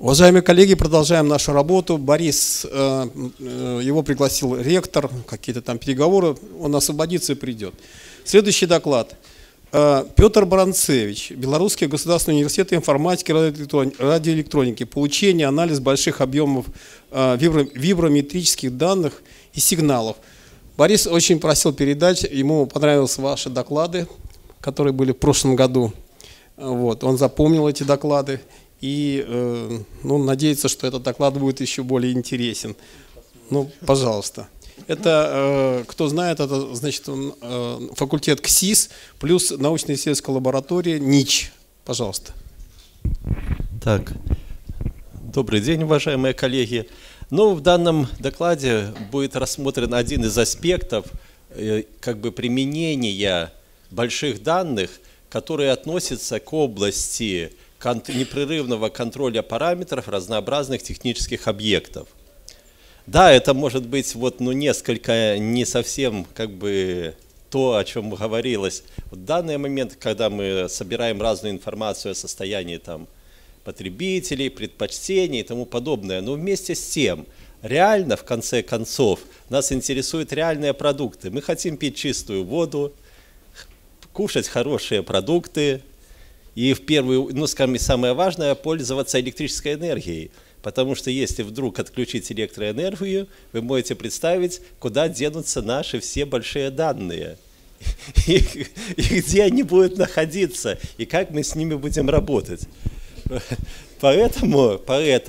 Уважаемые коллеги, продолжаем нашу работу. Борис, его пригласил ректор, какие-то там переговоры, он освободится и придет. Следующий доклад. Петр Баранцевич, Белорусский государственный университет информатики и радиоэлектроники. Получение, анализ больших объемов виброметрических данных и сигналов. Борис очень просил передать, ему понравились ваши доклады, которые были в прошлом году. Вот, он запомнил эти доклады и надеется, что этот доклад будет еще более интересен. Ну, пожалуйста. Это, кто знает, это значит факультет КСИС плюс научно-исследовательская лаборатория НИЧ. Пожалуйста. Так, добрый день, уважаемые коллеги. Ну, в данном докладе будет рассмотрен один из аспектов применения больших данных, которые относятся к области непрерывного контроля параметров разнообразных технических объектов. Да, это может быть несколько не совсем то, о чем говорилось. В данный момент, когда мы собираем разную информацию о состоянии потребителей, предпочтений и тому подобное, но вместе с тем, реально, в конце концов, нас интересуют реальные продукты. Мы хотим пить чистую воду, кушать хорошие продукты и самое важное, пользоваться электрической энергией. Потому что если вдруг отключить электроэнергию, вы можете представить, куда денутся наши все большие данные. И где они будут находиться, и как мы с ними будем работать. Поэтому,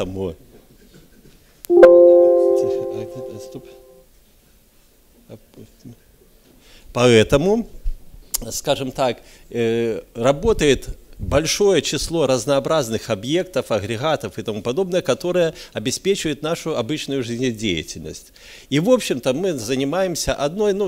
скажем так, работает большое число разнообразных объектов, агрегатов и тому подобное, которые обеспечивают нашу обычную жизнедеятельность. И, в общем-то, мы занимаемся одним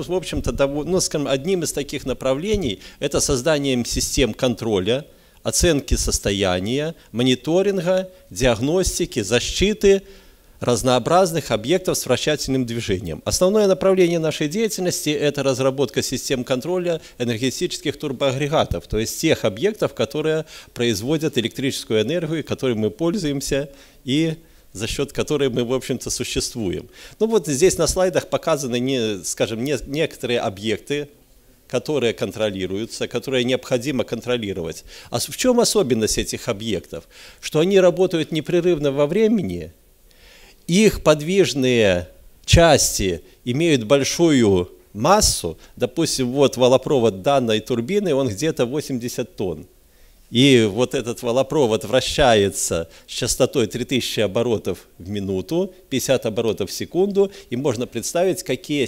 из таких направлений – это созданием систем контроля, оценки состояния, мониторинга, диагностики, защиты разнообразных объектов с вращательным движением. Основное направление нашей деятельности – это разработка систем контроля энергетических турбоагрегатов, то есть тех объектов, которые производят электрическую энергию, которой мы пользуемся и за счет которой мы, в общем-то, существуем. Здесь на слайдах показаны, некоторые объекты, которые контролируются, которые необходимо контролировать. А в чем особенность этих объектов? Что они работают непрерывно во времени, их подвижные части имеют большую массу, допустим, волопровод данной турбины, он где-то 80 тонн. И этот волопровод вращается с частотой 3000 оборотов в минуту, 50 оборотов в секунду, и можно представить, какие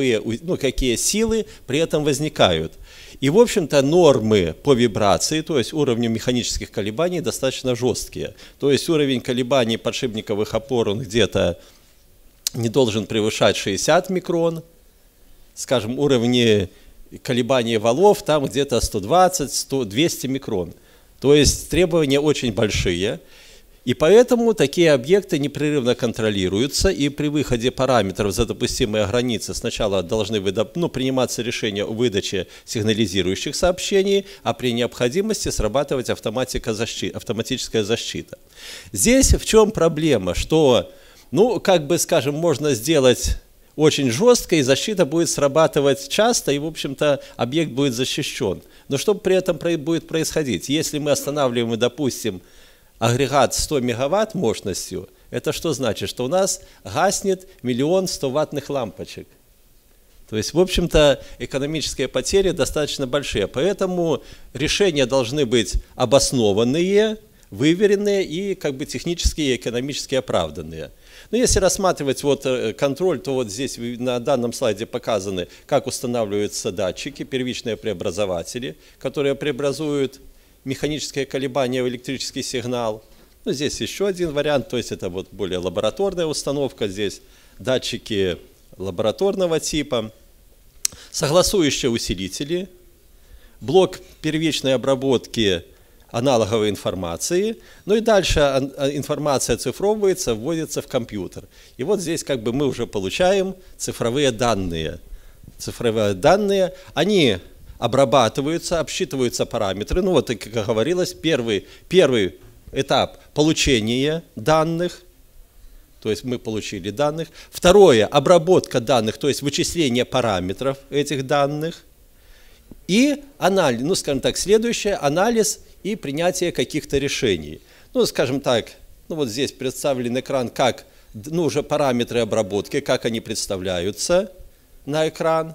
силы при этом возникают. И, в общем-то, нормы по вибрации, то есть уровню механических колебаний, достаточно жесткие. То есть уровень колебаний подшипниковых опор, он где-то не должен превышать 60 микрон. Скажем, уровни колебаний валов там где-то 120-200 микрон. То есть требования очень большие. И поэтому такие объекты непрерывно контролируются, и при выходе параметров за допустимые границы сначала должны приниматься решения о выдаче сигнализирующих сообщений, а при необходимости срабатывать автоматическая защита. Здесь в чем проблема? Что, можно сделать очень жестко, и защита будет срабатывать часто, и, в общем-то, объект будет защищен. Но что при этом будет происходить? Если мы останавливаем, допустим, агрегат 100 мегаватт мощностью, это что значит? Что у нас гаснет 1 100 000 ваттных лампочек. То есть, в общем-то, экономические потери достаточно большие. Поэтому решения должны быть обоснованные, выверенные и технически и экономически оправданные. Но если рассматривать контроль, то здесь на данном слайде показаны, как устанавливаются датчики, первичные преобразователи, которые преобразуют механическое колебание в электрический сигнал. Здесь еще один вариант, то есть это более лабораторная установка, здесь датчики лабораторного типа, согласующие усилители, блок первичной обработки аналоговой информации, и дальше информация оцифровывается, вводится в компьютер. И здесь мы уже получаем цифровые данные. Цифровые данные, они обрабатываются, обсчитываются параметры. Как говорилось, первый этап получения данных, то есть мы получили данных. Второе, обработка данных, то есть вычисление параметров этих данных. И анализ, ну, скажем так, следующее, анализ и принятие каких-то решений. Ну, скажем так, ну, вот здесь представлен экран, как, ну, уже параметры обработки, как они представляются на экран.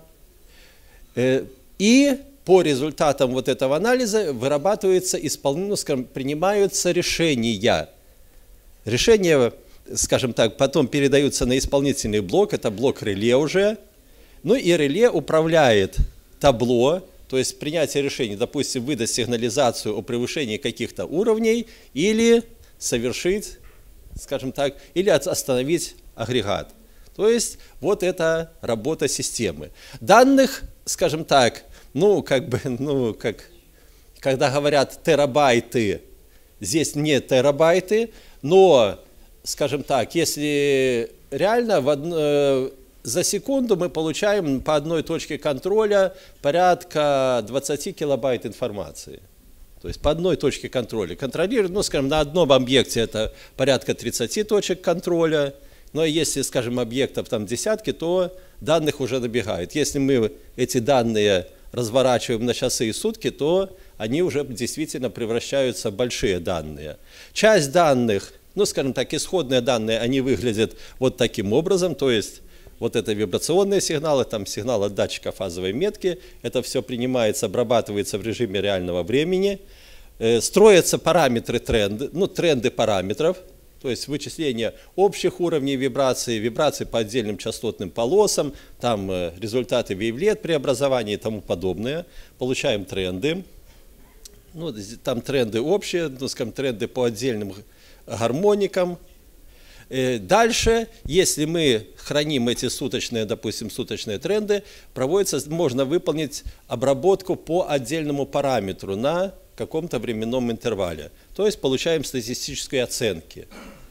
И по результатам вот этого анализа вырабатывается, ну, скажем, принимаются решения. Решения, скажем так, потом передаются на исполнительный блок, это блок реле уже. Ну и реле управляет табло, то есть принятие решений, допустим, выдать сигнализацию о превышении каких-то уровней или совершить, скажем так, или остановить агрегат. То есть вот это работа системы. Данных, скажем так, ну, как бы, ну, как, когда говорят терабайты, здесь не терабайты, но, скажем так, если реально за секунду мы получаем по одной точке контроля порядка 20 килобайт информации. То есть по одной точке контроля. Контролируют, ну, скажем, на одном объекте это порядка 30 точек контроля. Но если, скажем, объектов там десятки, то данных уже набегает. Если мы эти данные разворачиваем на часы и сутки, то они уже действительно превращаются в большие данные. Часть данных, ну, скажем так, исходные данные, они выглядят вот таким образом, то есть вот это вибрационные сигналы, там сигнал от датчика фазовой метки, это все принимается, обрабатывается в режиме реального времени. Строятся параметры тренды, ну, тренды параметров, то есть вычисление общих уровней вибрации, вибрации по отдельным частотным полосам, там результаты вейвлет преобразования и тому подобное. Получаем тренды. Ну, там тренды общие, ну, скажем, тренды по отдельным гармоникам. Дальше, если мы храним эти суточные, допустим, суточные тренды, можно выполнить обработку по отдельному параметру на каком-то временном интервале. То есть получаем статистические оценки.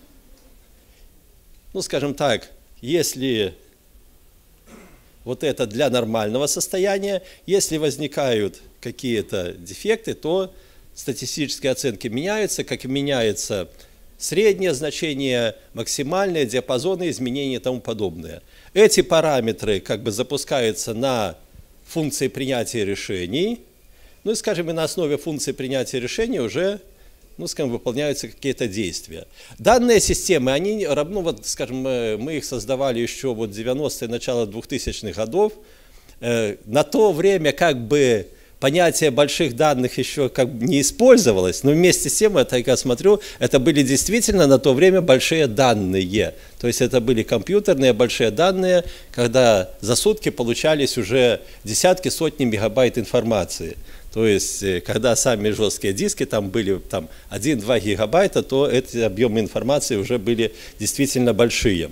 Ну, скажем так, если вот это для нормального состояния, если возникают какие-то дефекты, то статистические оценки меняются, как и меняется среднее значение, максимальное, диапазоны изменений и тому подобное. Эти параметры как бы запускаются на функции принятия решений. Ну и, скажем, и на основе функции принятия решений уже, ну, скажем, выполняются какие-то действия. Данные системы, они, ну, вот, скажем, мы их создавали еще вот в 90-е, начало 2000-х годов. На то время как бы понятие больших данных еще как бы не использовалось, но вместе с тем, я смотрю, это были действительно на то время большие данные. То есть это были компьютерные большие данные, когда за сутки получались уже десятки, сотни мегабайт информации. То есть, когда сами жесткие диски там были 1-2 гигабайта, то эти объемы информации уже были действительно большие.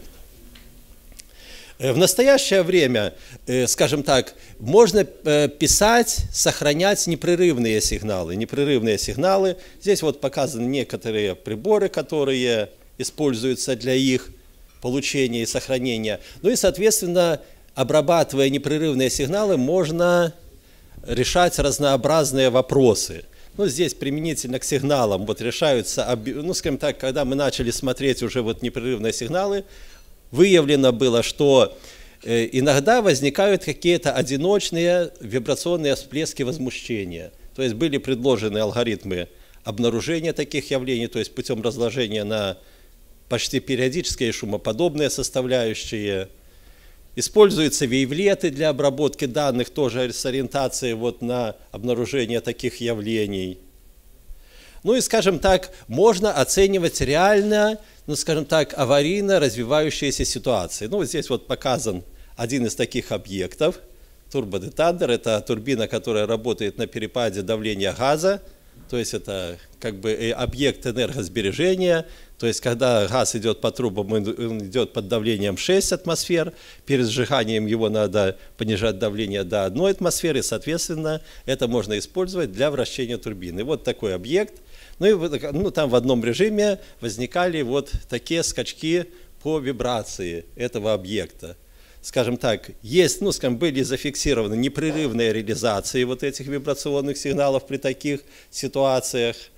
В настоящее время, скажем так, можно писать, сохранять непрерывные сигналы. Непрерывные сигналы. Здесь вот показаны некоторые приборы, которые используются для их получения и сохранения. Ну и, соответственно, обрабатывая непрерывные сигналы, можно решать разнообразные вопросы. Ну, здесь применительно к сигналам вот решаются, ну, скажем так, когда мы начали смотреть уже вот непрерывные сигналы, выявлено было, что иногда возникают какие-то одиночные вибрационные всплески возмущения. То есть были предложены алгоритмы обнаружения таких явлений, то есть путем разложения на почти периодические шумоподобные составляющие. Используются вейвлеты для обработки данных, тоже с ориентацией вот на обнаружение таких явлений. Ну и, скажем так, можно оценивать реально, ну, скажем так, аварийно развивающиеся ситуации. Ну, вот здесь вот показан один из таких объектов, турбодетектор. Это турбина, которая работает на перепаде давления газа. То есть это как бы объект энергосбережения. То есть когда газ идет по трубам, он идет под давлением 6 атмосфер. Перед сжиганием его надо понижать давление до 1 атмосферы. Соответственно, это можно использовать для вращения турбины. Вот такой объект. Ну и там в одном режиме возникали вот такие скачки по вибрации этого объекта. Скажем так, были зафиксированы непрерывные реализации вот этих вибрационных сигналов при таких ситуациях.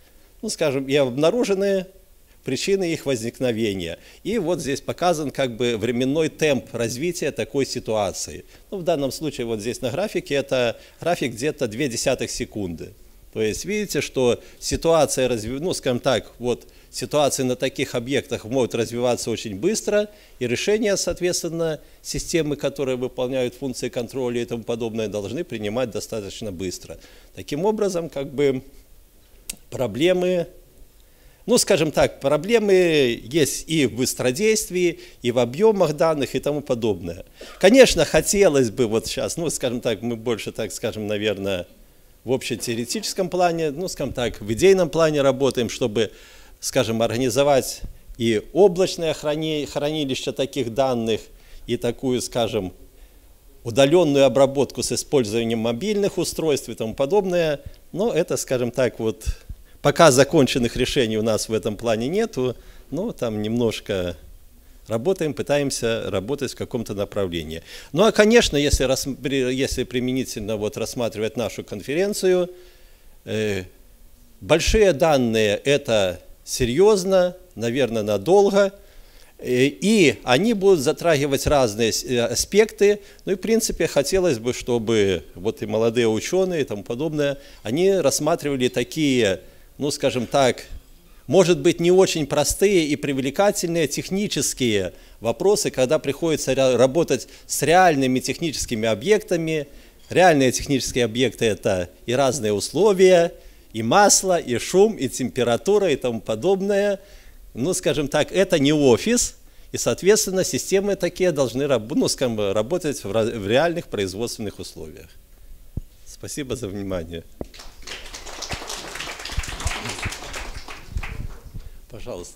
ну, скажем, и обнаружены причины их возникновения. И вот здесь показан как бы временной темп развития такой ситуации. Ну, в данном случае вот здесь на графике это график где-то 0,2 секунды. То есть видите, что ситуация, ну, скажем так, вот ситуации на таких объектах могут развиваться очень быстро, и решения, соответственно, системы, которые выполняют функции контроля и тому подобное, должны принимать достаточно быстро. Таким образом, как бы проблемы, ну, скажем так, проблемы есть и в быстродействии, и в объемах данных и тому подобное. Конечно, хотелось бы вот сейчас, ну, скажем так, мы больше, так скажем, наверное, в общетеоретическом плане, ну, скажем так, в идейном плане работаем, чтобы, скажем, организовать и облачное хранилище таких данных, и такую, скажем, удаленную обработку с использованием мобильных устройств и тому подобное. Но это, скажем так, вот пока законченных решений у нас в этом плане нету, но там немножко работаем, пытаемся работать в каком-то направлении. Ну а, конечно, если применительно вот рассматривать нашу конференцию, большие данные – это серьезно, наверное, надолго, и они будут затрагивать разные аспекты. Ну и, в принципе, хотелось бы, чтобы вот и молодые ученые и тому подобное, они рассматривали такие, ну, скажем так, может быть, не очень простые и привлекательные технические вопросы, когда приходится работать с реальными техническими объектами. Реальные технические объекты – это и разные условия, и масло, и шум, и температура, и тому подобное. Ну, скажем так, это не офис, и, соответственно, системы такие должны работать в реальных производственных условиях. Спасибо за внимание. Пожалуйста.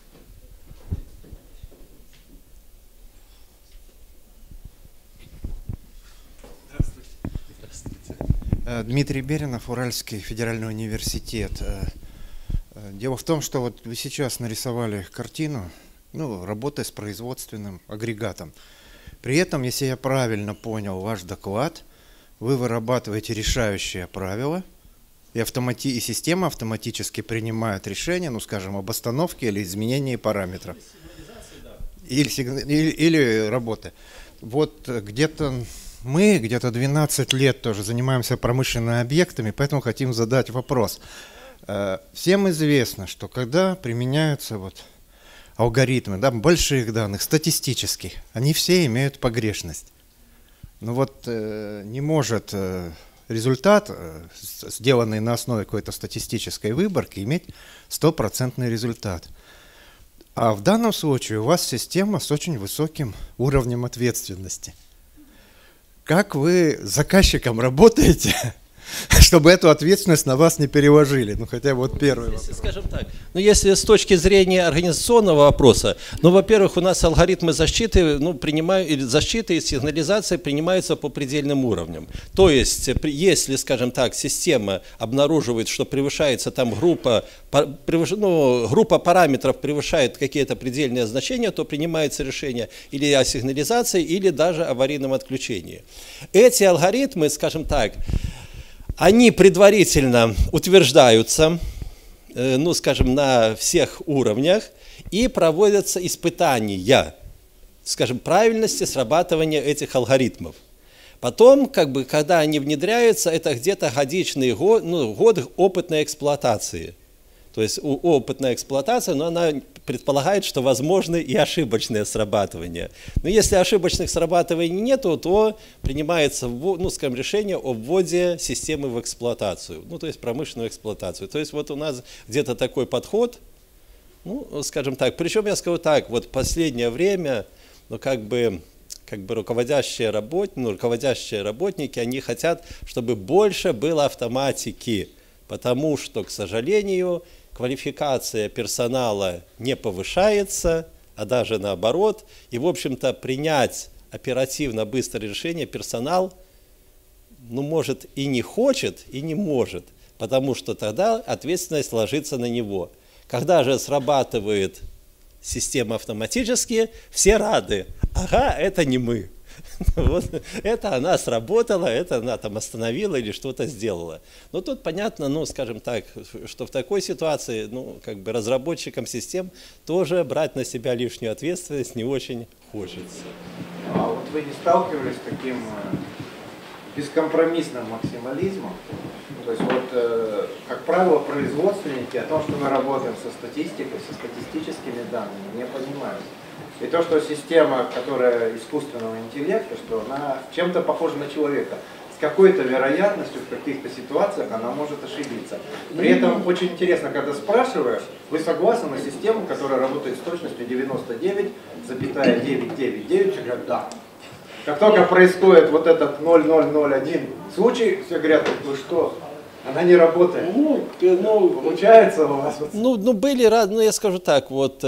Здравствуйте. Дмитрий Беринов, Уральский федеральный университет. Дело в том, что вот вы сейчас нарисовали картину, ну, работая с производственным агрегатом. При этом, если я правильно понял ваш доклад, вы вырабатываете решающие правила, и система автоматически принимает решение, ну, скажем, об остановке или изменении параметров. Или работы. Вот где-то мы, где-то 12 лет тоже занимаемся промышленными объектами, поэтому хотим задать вопрос. Всем известно, что когда применяются вот алгоритмы, да, больших данных, статистических, они все имеют погрешность. Но вот не может результат, сделанный на основе какой-то статистической выборки, иметь стопроцентный результат. А в данном случае у вас система с очень высоким уровнем ответственности. Как вы с заказчиком работаете, чтобы эту ответственность на вас не переложили? Ну, хотя вот первый вопрос. Скажем так, ну, если с точки зрения организационного вопроса, ну, во-первых, у нас алгоритмы защиты, ну, защиты и сигнализации принимаются по предельным уровням. То есть, если, скажем так, система обнаруживает, что превышается там группа параметров превышает какие-то предельные значения, то принимается решение или о сигнализации, или даже аварийном отключении. Эти алгоритмы, скажем так, они предварительно утверждаются, ну, скажем, на всех уровнях, и проводятся испытания, скажем, правильности срабатывания этих алгоритмов. Потом, как бы, когда они внедряются, это где-то годичный год, ну, год опытной эксплуатации. То есть опытная эксплуатация, но она предполагает, что возможны и ошибочные срабатывания. Но если ошибочных срабатываний нету, то принимается, ну, скажем, решение о вводе системы в эксплуатацию, ну, то есть промышленную эксплуатацию. То есть вот у нас где-то такой подход, ну, скажем так, причем я скажу так, вот в последнее время, ну, как бы руководящие работники, они хотят, чтобы больше было автоматики, потому что, к сожалению, квалификация персонала не повышается, а даже наоборот. И, в общем-то, принять оперативно быстрое решение персонал, ну, может, и не хочет, и не может, потому что тогда ответственность ложится на него. Когда же срабатывает система автоматически, все рады. Ага, это не мы. Вот, это она сработала, это она там остановила или что-то сделала. Но тут понятно, ну, скажем так, что в такой ситуации, ну, как бы разработчикам систем тоже брать на себя лишнюю ответственность не очень хочется. А вот вы не сталкивались с таким бескомпромиссным максимализмом? То есть вот, как правило, производственники о том, что мы работаем со статистикой, со статистическими данными, не понимают. И то, что система, которая искусственного интеллекта, что она чем-то похожа на человека, с какой-то вероятностью в каких-то ситуациях она может ошибиться. При этом очень интересно, когда спрашиваешь, вы согласны на систему, которая работает с точностью 99,999, все говорят да. Как только происходит вот этот 0001 случай, все говорят, вы что? Она не работает. Получается у вас? Ну были разные, ну я скажу так, вот,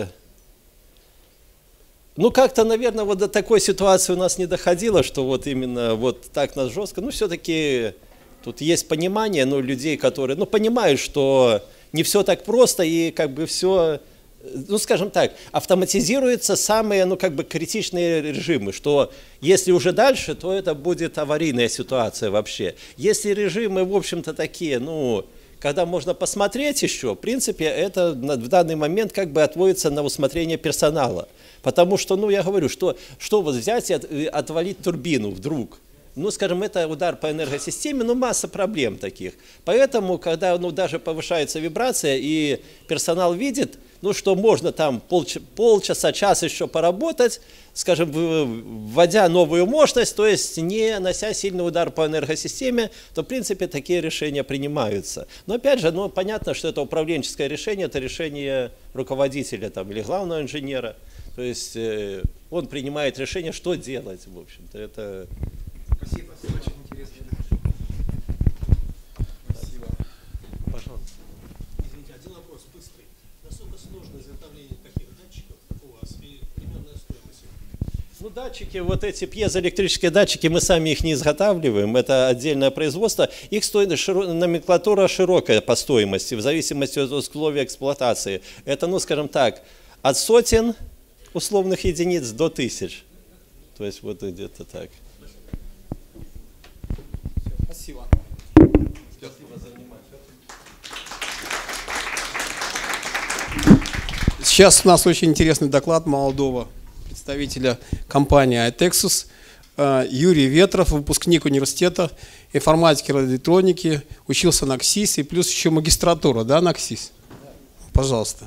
ну как-то, наверное, вот до такой ситуации у нас не доходило, что вот именно вот так нас жестко, ну все-таки тут есть понимание, ну людей, которые, ну понимают, что не все так просто и как бы все, ну скажем так, автоматизируются самые, ну как бы критичные режимы, что если уже дальше, то это будет аварийная ситуация вообще. Если режимы, в общем-то, такие, ну, когда можно посмотреть еще, в принципе, это в данный момент как бы отводится на усмотрение персонала. Потому что, ну, я говорю, что вот взять и отвалить турбину вдруг, ну, скажем, это удар по энергосистеме, ну, масса проблем таких. Поэтому, когда, ну, даже повышается вибрация, и персонал видит, ну, что можно там полчаса, час еще поработать, скажем, вводя новую мощность, то есть не нанося сильный удар по энергосистеме, то, в принципе, такие решения принимаются. Но, опять же, ну, понятно, что это управленческое решение, это решение руководителя там, или главного инженера. То есть он принимает решение, что делать, в общем-то. Это... Спасибо, очень интересно. Спасибо. Пожалуйста. Извините, один вопрос быстрый. Насколько сложно изготовление таких датчиков, как у вас, и примерная стоимость? Ну, датчики, вот эти пьезоэлектрические датчики, мы сами их не изготавливаем, это отдельное производство. Их номенклатура широкая по стоимости, в зависимости от условий эксплуатации. Это, ну, скажем так, от сотен условных единиц до тысяч. То есть вот где-то так. Спасибо. Спасибо за внимание. Сейчас у нас очень интересный доклад молодого представителя компании iTexus. Юрий Ветров, выпускник университета информатики и радиоэлектроники, учился на КСИС и плюс еще магистратура, да, на КСИС? Пожалуйста.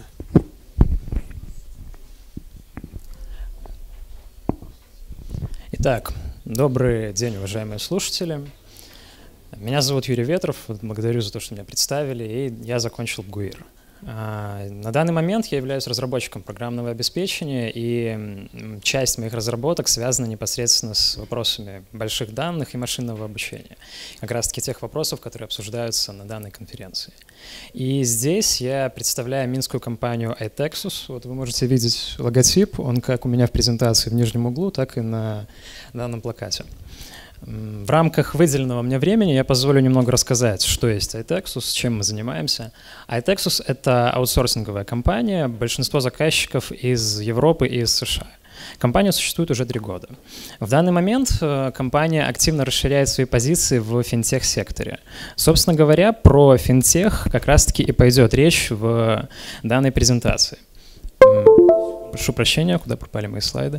Итак, добрый день, уважаемые слушатели. Меня зовут Юрий Ветров, благодарю за то, что меня представили, и я закончил БГУИР. На данный момент я являюсь разработчиком программного обеспечения, и часть моих разработок связана непосредственно с вопросами больших данных и машинного обучения. Как раз-таки тех вопросов, которые обсуждаются на данной конференции. И здесь я представляю минскую компанию iTexus. Вот вы можете видеть логотип, он как у меня в презентации в нижнем углу, так и на данном плакате. В рамках выделенного мне времени я позволю немного рассказать, что есть iTexus, чем мы занимаемся. iTexus — это аутсорсинговая компания, большинство заказчиков из Европы и из США. Компания существует уже 3 года. В данный момент компания активно расширяет свои позиции в финтех-секторе. Собственно говоря, про финтех как раз-таки и пойдет речь в данной презентации. Прошу прощения, куда пропали мои слайды?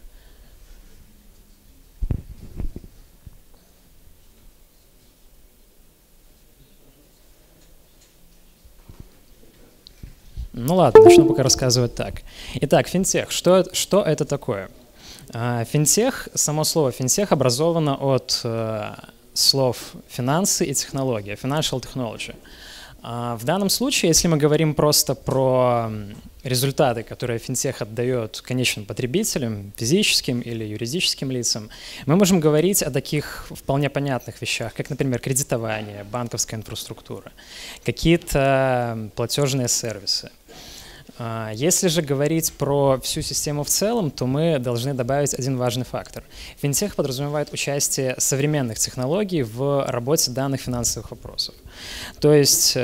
Ну ладно, начну пока рассказывать так. Итак, финтех. Что это такое? Финтех, само слово финтех образовано от слов финансы и технология, financial technology. В данном случае, если мы говорим просто про результаты, которые финтех отдает конечным потребителям, физическим или юридическим лицам, мы можем говорить о таких вполне понятных вещах, как, например, кредитование, банковская инфраструктура, какие-то платежные сервисы. Если же говорить про всю систему в целом, то мы должны добавить один важный фактор. Финтех подразумевает участие современных технологий в работе данных финансовых вопросов. То есть,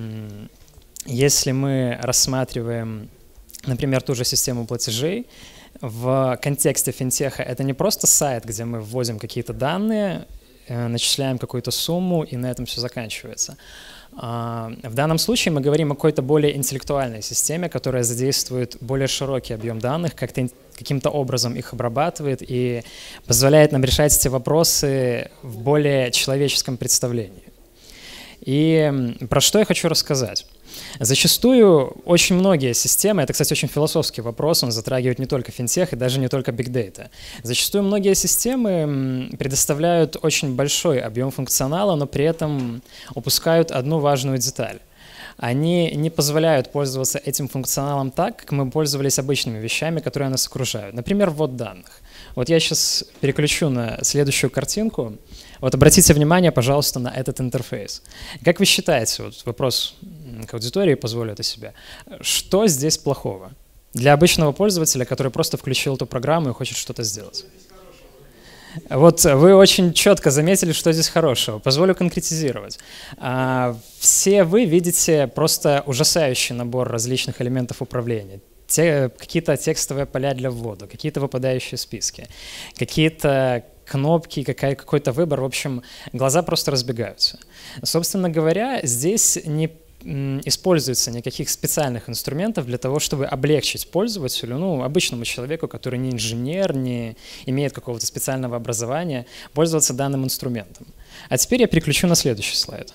если мы рассматриваем, например, ту же систему платежей, в контексте финтеха это не просто сайт, где мы вводим какие-то данные, начисляем какую-то сумму, и на этом все заканчивается. В данном случае мы говорим о какой-то более интеллектуальной системе, которая задействует более широкий объем данных, каким-то образом их обрабатывает и позволяет нам решать эти вопросы в более человеческом представлении. И про что я хочу рассказать? Зачастую очень многие системы, это, кстати, очень философский вопрос, он затрагивает не только финтех и даже не только бигдейта. Зачастую многие системы предоставляют очень большой объем функционала, но при этом упускают одну важную деталь. Они не позволяют пользоваться этим функционалом так, как мы пользовались обычными вещами, которые нас окружают. Например, ввод данных. Вот я сейчас переключу на следующую картинку. Вот обратите внимание, пожалуйста, на этот интерфейс. Как вы считаете, вот вопрос к аудитории, позволю это себе, что здесь плохого для обычного пользователя, который просто включил эту программу и хочет что-то сделать? Вот вы очень четко заметили, что здесь хорошего. Позволю конкретизировать. Все вы видите просто ужасающий набор различных элементов управления. Какие-то текстовые поля для ввода, какие-то выпадающие списки, какие-то кнопки, какой-то выбор. В общем, глаза просто разбегаются. Собственно говоря, здесь не используется никаких специальных инструментов для того, чтобы облегчить пользователю, обычному человеку, который не инженер, не имеет какого-то специального образования, пользоваться данным инструментом. А теперь я переключу на следующий слайд.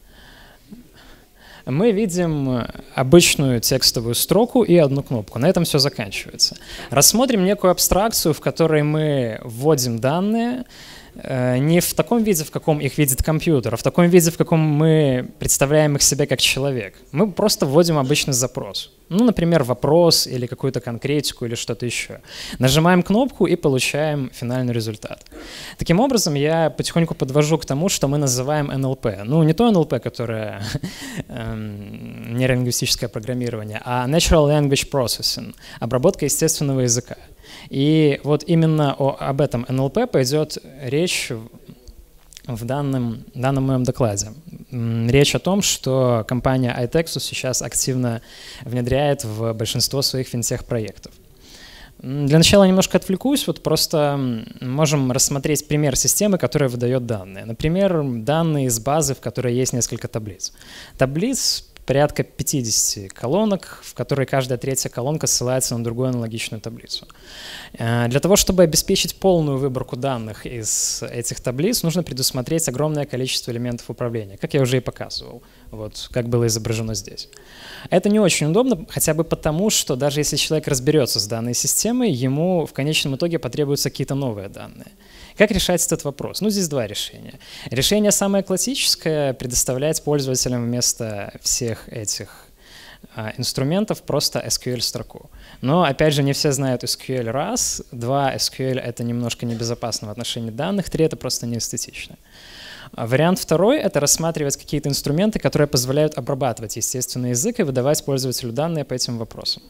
Мы видим обычную текстовую строку и одну кнопку. На этом все заканчивается. Рассмотрим некую абстракцию, в которой мы вводим данные не в таком виде, в каком их видит компьютер, а в таком виде, в каком мы представляем их себе как человек. Мы просто вводим обычный запрос. Например, вопрос или какую-то конкретику или что-то еще. Нажимаем кнопку и получаем финальный результат. Таким образом, я потихоньку подвожу к тому, что мы называем НЛП. Не то НЛП, которое нейролингвистическое программирование, а Natural Language Processing, обработка естественного языка. И вот именно об этом НЛП пойдет речь в данном моем докладе. Речь о том, что компания iTexus сейчас активно внедряет в большинство своих финтех-проектов. Для начала немножко отвлекусь, просто можем рассмотреть пример системы, которая выдает данные. Например, данные из базы, в которой есть несколько таблиц. Таблиц порядка 50 колонок, в которой каждая третья колонка ссылается на другую аналогичную таблицу. Для того, чтобы обеспечить полную выборку данных из этих таблиц, нужно предусмотреть огромное количество элементов управления, как я уже и показывал, как было изображено здесь. Это не очень удобно, хотя бы потому, что даже если человек разберется с данной системой, ему в конечном итоге потребуются какие-то новые данные. Как решать этот вопрос? Здесь два решения. Решение самое классическое — предоставлять пользователям вместо всех этих инструментов просто SQL-строку. Но, опять же, не все знают SQL раз, два, SQL — это немножко небезопасно в отношении данных, три — это просто неэстетично. Вариант второй — это рассматривать какие-то инструменты, которые позволяют обрабатывать естественный язык и выдавать пользователю данные по этим вопросам.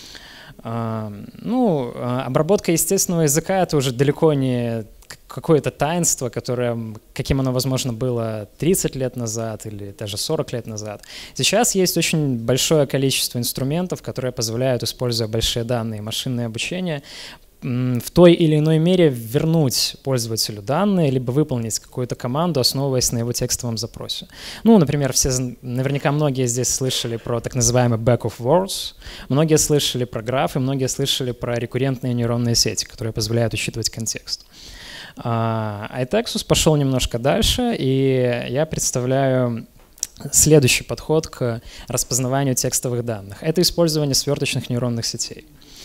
Обработка естественного языка — это уже далеко не какое-то таинство, каким оно, возможно, было 30 лет назад или даже 40 лет назад. Сейчас есть очень большое количество инструментов, которые позволяют, используя большие данные и машинное обучение, в той или иной мере вернуть пользователю данные, либо выполнить какую-то команду, основываясь на его текстовом запросе. Например, наверняка многие здесь слышали про так называемый back of words, многие слышали про графы, многие слышали про рекуррентные нейронные сети, которые позволяют учитывать контекст. iTexus пошел немножко дальше, и я представляю следующий подход к распознаванию текстовых данных. Это использование сверточных нейронных сетей.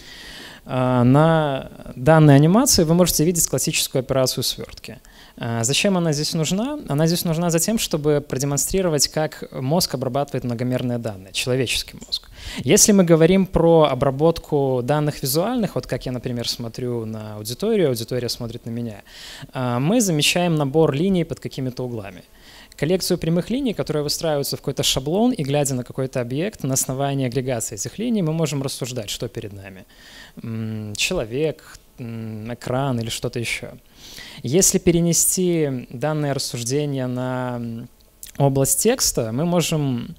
На данной анимации вы можете видеть классическую операцию свертки. Зачем она здесь нужна? Она здесь нужна за тем, чтобы продемонстрировать, как мозг обрабатывает многомерные данные, человеческий мозг. Если мы говорим про обработку данных визуальных, как я, например, смотрю на аудиторию, аудитория смотрит на меня, мы замечаем набор линий под какими-то углами. Коллекцию прямых линий, которые выстраиваются в какой-то шаблон, и глядя на какой-то объект, на основании агрегации этих линий мы можем рассуждать, что перед нами. Человек, экран или что-то еще. Если перенести данное рассуждение на область текста, мы можем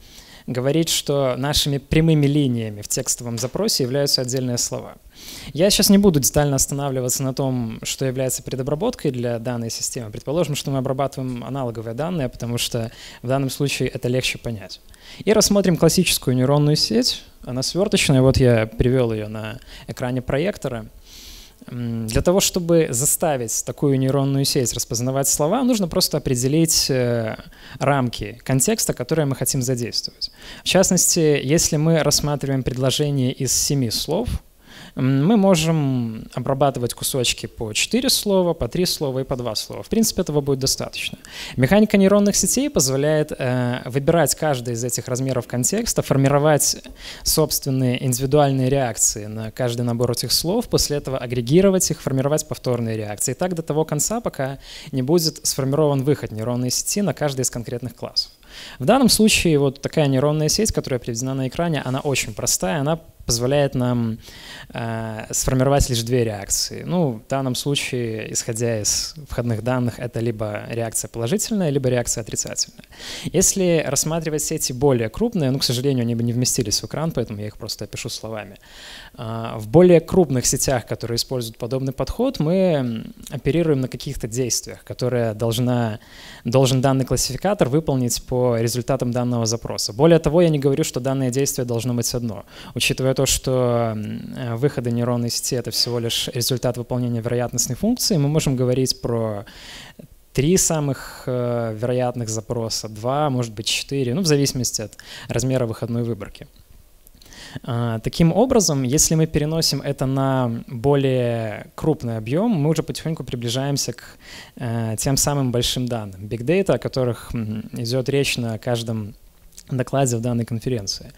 говорит, что нашими прямыми линиями в текстовом запросе являются отдельные слова. Я сейчас не буду детально останавливаться на том, что является предобработкой для данной системы. Предположим, что мы обрабатываем аналоговые данные, потому что в данном случае это легче понять. И рассмотрим классическую нейронную сеть. Она сверточная, вот я привел ее на экране проектора. Для того, чтобы заставить такую нейронную сеть распознавать слова, нужно просто определить рамки контекста, которые мы хотим задействовать. В частности, если мы рассматриваем предложение из 7 слов, мы можем обрабатывать кусочки по 4 слова, по 3 слова и по 2 слова. В принципе, этого будет достаточно. Механика нейронных сетей позволяет выбирать каждый из этих размеров контекста, формировать собственные индивидуальные реакции на каждый набор этих слов, после этого агрегировать их, формировать повторные реакции. И так до того конца, пока не будет сформирован выход нейронной сети на каждый из конкретных классов. В данном случае вот такая нейронная сеть, которая приведена на экране, она очень простая, она позволяет нам сформировать лишь 2 реакции. Ну, в данном случае, исходя из входных данных, это либо реакция положительная, либо реакция отрицательная. Если рассматривать сети более крупные, ну, к сожалению, они бы не вместились в экран, поэтому я их просто опишу словами. В более крупных сетях, которые используют подобный подход, мы оперируем на каких-то действиях, которые должен данный классификатор выполнить по результатам данного запроса. Более того, я не говорю, что данное действие должно быть одно. Учитывая то, что выходы нейронной сети — это всего лишь результат выполнения вероятностной функции, мы можем говорить про 3 самых вероятных запроса, 2, может быть 4, ну, в зависимости от размера выходной выборки. Таким образом, если мы переносим это на более крупный объем, мы уже потихоньку приближаемся к тем самым большим данным, big data, о которых идет речь на каждом докладе в данной конференции.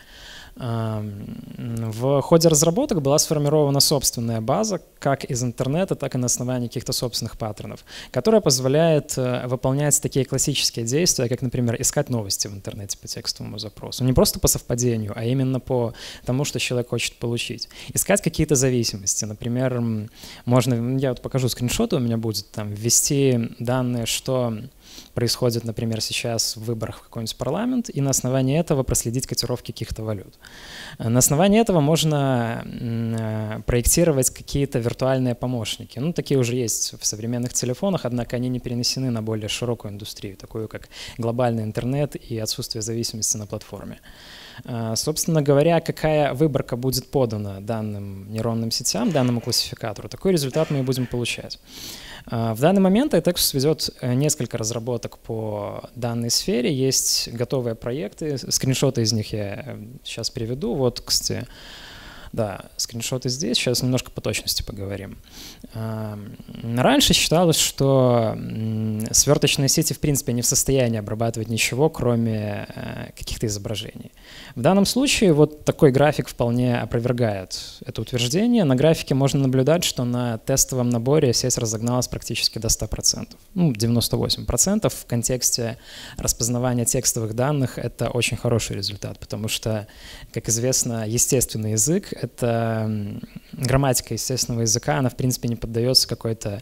В ходе разработок была сформирована собственная база, как из интернета, так и на основании каких-то собственных паттернов, которая позволяет выполнять такие классические действия, как, например, искать новости в интернете по текстовому запросу. Не просто по совпадению, а именно по тому, что человек хочет получить. Искать какие-то зависимости. Например, можно, я вот покажу скриншоты, у меня будет там ввести данные, что происходит, например, сейчас в выборах в какой-нибудь парламент, и на основании этого проследить котировки каких-то валют. На основании этого можно проектировать какие-то виртуальные помощники. Ну, такие уже есть в современных телефонах, однако они не перенесены на более широкую индустрию, такую как глобальный интернет и отсутствие зависимости на платформе. Собственно говоря, какая выборка будет подана данным нейронным сетям, данному классификатору, такой результат мы и будем получать. В данный момент iTexus ведет несколько разработок по данной сфере, есть готовые проекты, скриншоты из них я сейчас приведу. Вот, кстати, да, скриншоты здесь, сейчас немножко по точности поговорим. Раньше считалось, что сверточные сети в принципе не в состоянии обрабатывать ничего, кроме каких-то изображений. В данном случае вот такой график вполне опровергает это утверждение. На графике можно наблюдать, что на тестовом наборе сеть разогналась практически до 100%. Ну, 98%. В контексте распознавания текстовых данных это очень хороший результат, потому что, как известно, естественный язык — это грамматика естественного языка, она в принципе не поддается какому-то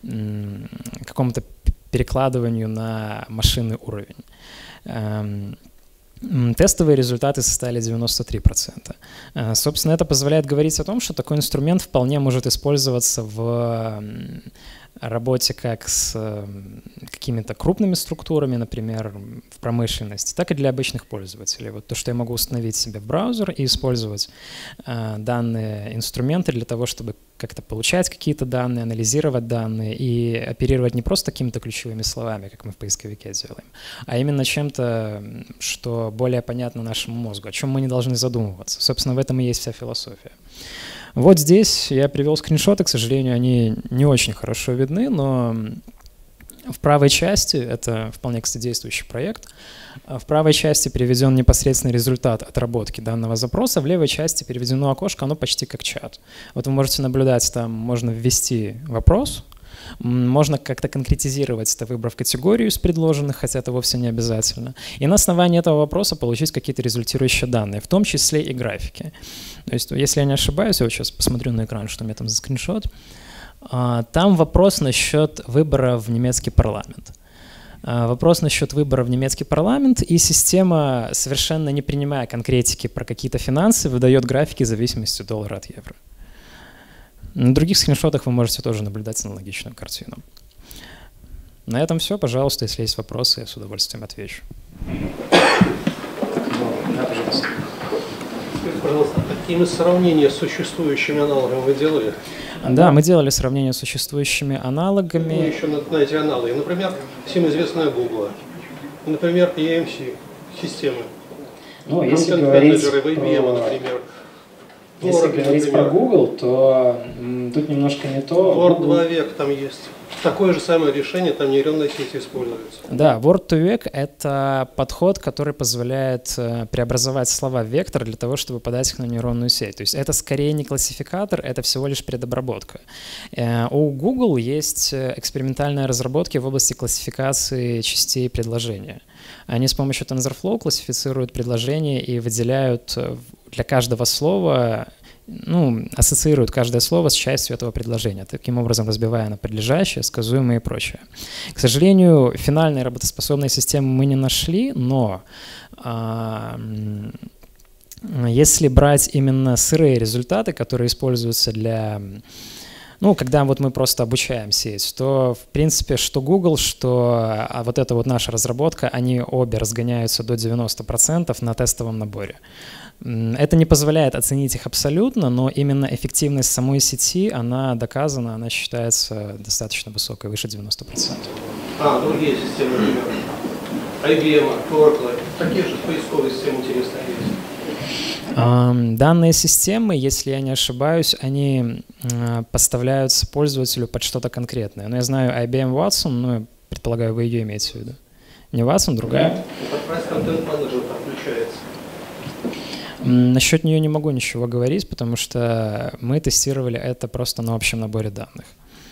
перекладыванию на машинный уровень. Тестовые результаты составили 93%. Собственно, это позволяет говорить о том, что такой инструмент вполне может использоваться в работе как с какими-то крупными структурами, например, в промышленности, так и для обычных пользователей. Вот то, что я могу установить себе в браузер и использовать данные инструменты для того, чтобы как-то получать какие-то данные, анализировать данные и оперировать не просто какими-то ключевыми словами, как мы в поисковике делаем, а именно чем-то, что более понятно нашему мозгу, о чем мы не должны задумываться. Собственно, в этом и есть вся философия. Вот здесь я привел скриншоты, к сожалению, они не очень хорошо видны, но в правой части, это вполне, кстати, действующий проект, в правой части приведен непосредственный результат отработки данного запроса, в левой части переведено окошко, оно почти как чат. Вот вы можете наблюдать, там можно ввести вопрос, можно как-то конкретизировать это, выбрав категорию из предложенных, хотя это вовсе не обязательно. И на основании этого вопроса получить какие-то результирующие данные, в том числе и графики. То есть, если я не ошибаюсь, я вот сейчас посмотрю на экран, что у меня там за скриншот. Там вопрос насчет выбора в немецкий парламент. Вопрос насчет выбора в немецкий парламент, и система, совершенно не принимая конкретики про какие-то финансы, выдает графики в зависимости от доллара от евро. На других скриншотах вы можете тоже наблюдать аналогичную картину. На этом все. Пожалуйста, если есть вопросы, я с удовольствием отвечу. Да, пожалуйста. Скажите, пожалуйста, какими сравнения с существующими аналогами вы делали? Да, мы делали сравнение с существующими аналогами. Ну, еще на эти аналоги. Например, всем известная Google. Например, EMC-системы. Ну, если говорить IBM, например. Если говорить про Google, то тут немножко не то. Word 2 век там есть. Такое же самое решение, там нейронная сеть используется. Да, Word to Vec — это подход, который позволяет преобразовать слова в вектор для того, чтобы подать их на нейронную сеть. То есть это скорее не классификатор, это всего лишь предобработка. У Google есть экспериментальные разработки в области классификации частей предложения. Они с помощью TensorFlow классифицируют предложения и выделяют для каждого слова, ассоциируют каждое слово с частью этого предложения, таким образом разбивая на подлежащее, сказуемое и прочее. К сожалению, финальной работоспособной системы мы не нашли, но если брать именно сырые результаты, которые используются для... когда вот мы просто обучаем сеть, то, в принципе, что Google, что вот эта вот наша разработка, они обе разгоняются до 90% на тестовом наборе. Это не позволяет оценить их абсолютно, но именно эффективность самой сети, она доказана, она считается достаточно высокой, выше 90%. Другие системы, например, IBM, Oracle, такие же поисковые системы интересные есть. Данные системы, если я не ошибаюсь, они поставляются пользователю под что-то конкретное. Но я знаю IBM Watson, предполагаю, вы ее имеете в виду. Не Watson, другая? Контент менеджер подключается. Насчет нее не могу ничего говорить, потому что мы тестировали это просто на общем наборе данных.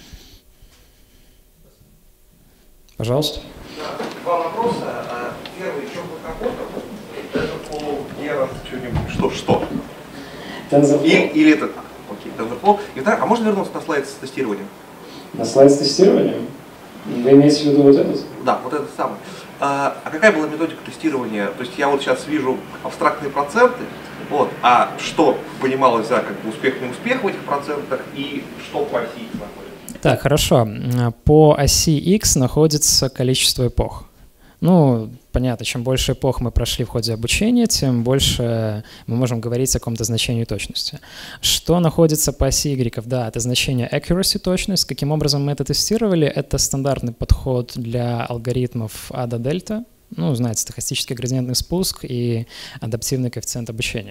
Пожалуйста. Да, два вопроса. Первый, что вы работал? TensorFlow, Gera, что-нибудь, что? TensorFlow. Или это, окей, TensorFlow. И второе, можно вернуться на слайд с тестированием? На слайд с тестированием? Вы имеете в виду вот этот? Да, вот этот самый. А какая была методика тестирования? То есть я вот сейчас вижу абстрактные проценты, а что понималось за успех, неуспех в этих процентах и что по оси X находится? Так, хорошо. По оси X находится количество эпох. Понятно, чем больше эпох мы прошли в ходе обучения, тем больше мы можем говорить о каком-то значении точности. Что находится по оси Y? Да, это значение accuracy, точность. Каким образом мы это тестировали? Это стандартный подход для алгоритмов ада-дельта. Знаете, стохастический градиентный спуск и адаптивный коэффициент обучения.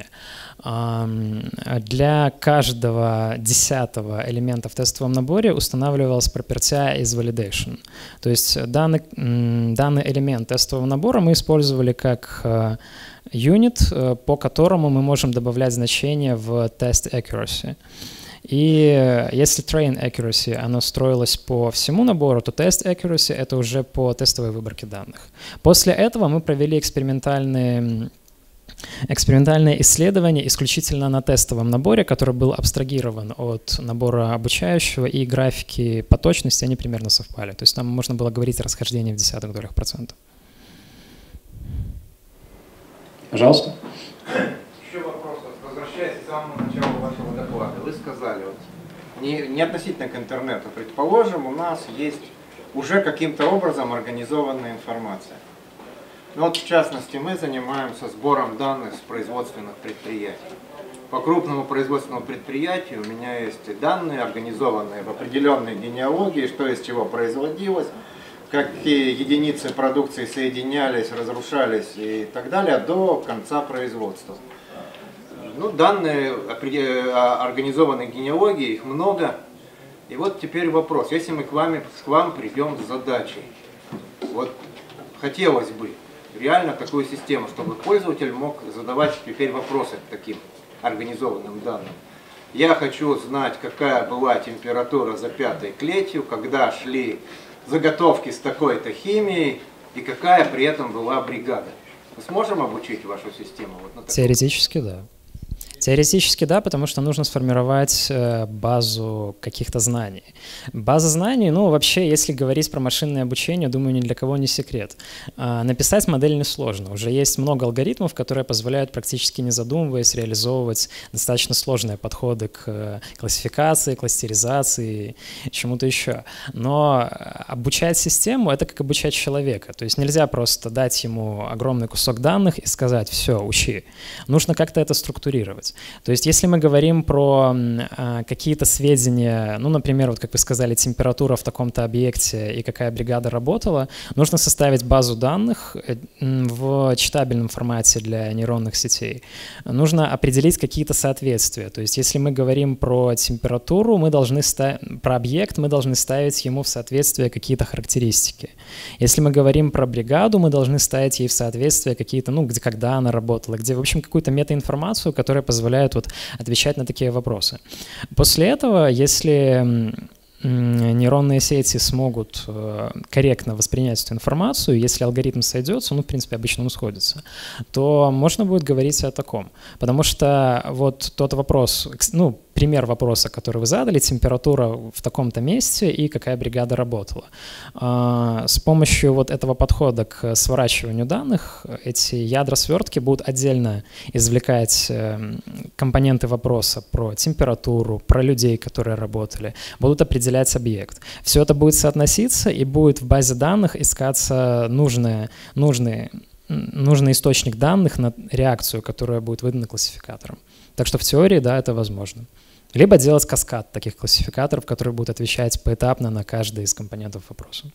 Для каждого 10-го элемента в тестовом наборе устанавливалась пропертя из validation. То есть данный элемент тестового набора мы использовали как юнит, по которому мы можем добавлять значения в test accuracy. И если train accuracy, оно строилось по всему набору, то test accuracy — это уже по тестовой выборке данных. После этого мы провели экспериментальные исследования исключительно на тестовом наборе, который был абстрагирован от набора обучающего, и графики по точности, они примерно совпали. То есть там можно было говорить о расхождении в десятых долях процента. Пожалуйста. Еще вопрос. Возвращаясь к самому началу вашего доклада, вы сказали, не относительно к интернету, предположим, у нас есть уже каким-то образом организованная информация. В частности, мы занимаемся сбором данных с производственных предприятий. По крупному производственному предприятию у меня есть данные, организованные в определенной генеалогии, что из чего производилось, какие единицы продукции соединялись, разрушались и так далее до конца производства. Данные организованной генеалогии, их много. И теперь вопрос, если мы к вам придем с задачей, хотелось бы реально такую систему, чтобы пользователь мог задавать теперь вопросы к таким организованным данным. Я хочу знать, какая была температура за 5-й клетью, когда шли заготовки с такой-то химией и какая при этом была бригада. Мы сможем обучить вашу систему? Теоретически, да. Теоретически да, потому что нужно сформировать базу каких-то знаний. База знаний, ну вообще, если говорить про машинное обучение, думаю, ни для кого не секрет. Написать модель несложно. Уже есть много алгоритмов, которые позволяют практически не задумываясь реализовывать достаточно сложные подходы к классификации, кластеризации, чему-то еще. Но обучать систему — это как обучать человека. То есть нельзя просто дать ему огромный кусок данных и сказать: все, учи. Нужно как-то это структурировать. То есть если мы говорим про какие-то сведения, ну, например, вот как вы сказали, температура в таком-то объекте и какая бригада работала, нужно составить базу данных в читабельном формате для нейронных сетей. Нужно определить какие-то соответствия. То есть если мы говорим про температуру, про объект, мы должны ставить ему в соответствие какие-то характеристики. Если мы говорим про бригаду, мы должны ставить ей в соответствие какие-то, ну, где, когда она работала, где, в общем, какую-то метаинформацию, которая позволяет вот отвечать на такие вопросы. После этого, если нейронные сети смогут корректно воспринять эту информацию, если алгоритм сойдется, ну, в принципе, обычно он сходится, то можно будет говорить о таком. Потому что вот тот вопрос, ну, пример вопроса, который вы задали, температура в таком-то месте и какая бригада работала. С помощью вот этого подхода к сворачиванию данных эти ядра свертки будут отдельно извлекать компоненты вопроса про температуру, про людей, которые работали, будут определять объект. Все это будет соотноситься, и будет в базе данных искаться нужный источник данных на реакцию, которая будет выдана классификатором. Так что в теории, да, это возможно. Либо делать каскад таких классификаторов, которые будут отвечать поэтапно на каждый из компонентов вопроса.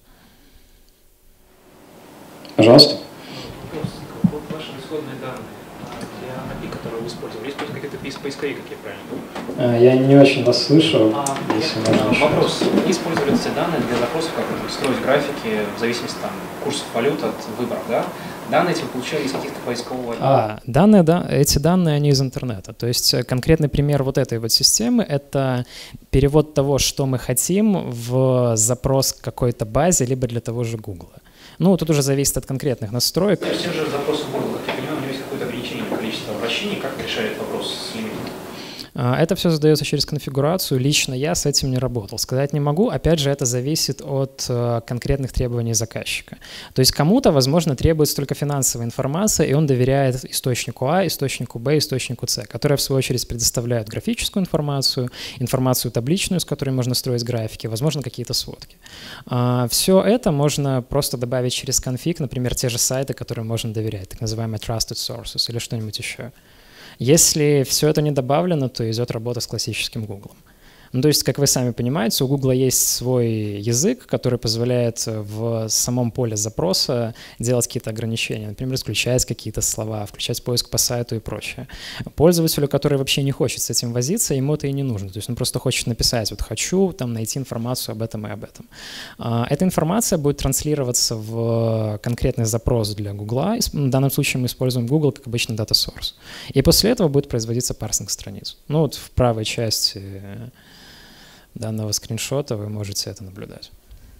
Пожалуйста. Вот ваши исходные данные для API, которые вы использовали, какие-то поисковики, как я правильно понимаю? Я не очень вас слышу. Вопрос. Вы использовали эти данные для запросов, как строить графики в зависимости от курсов валют, от выборов, да? Данные эти вы получали из каких-то поискового... Эти данные, они из интернета. То есть конкретный пример вот этой вот системы — это перевод того, что мы хотим, в запрос к какой-то базе, либо для того же Google. Ну, тут уже зависит от конкретных настроек. То есть, те же запросы Google, как я понимаю, у него есть какое-то ограничение количества вращений, как решает вопрос с лимитом? Это все задается через конфигурацию. Лично я с этим не работал. Сказать не могу. Опять же, это зависит от конкретных требований заказчика. То есть кому-то, возможно, требуется только финансовая информация, и он доверяет источнику А, источнику Б, источнику С, которые, в свою очередь, предоставляют графическую информацию, информацию табличную, с которой можно строить графики, возможно, какие-то сводки. Все это можно просто добавить через конфиг, например, те же сайты, которым можно доверять, так называемые trusted sources или что-нибудь еще. Если все это не добавлено, то идет работа с классическим Google. Ну, то есть, как вы сами понимаете, у Google есть свой язык, который позволяет в самом поле запроса делать какие-то ограничения. Например, исключать какие-то слова, включать поиск по сайту и прочее. Пользователю, который вообще не хочет с этим возиться, ему это и не нужно. То есть он просто хочет написать: вот хочу там найти информацию об этом и об этом. Эта информация будет транслироваться в конкретный запрос для Google. В данном случае мы используем Google как обычный data source. И после этого будет производиться парсинг страниц. Ну вот в правой части данного скриншота вы можете это наблюдать.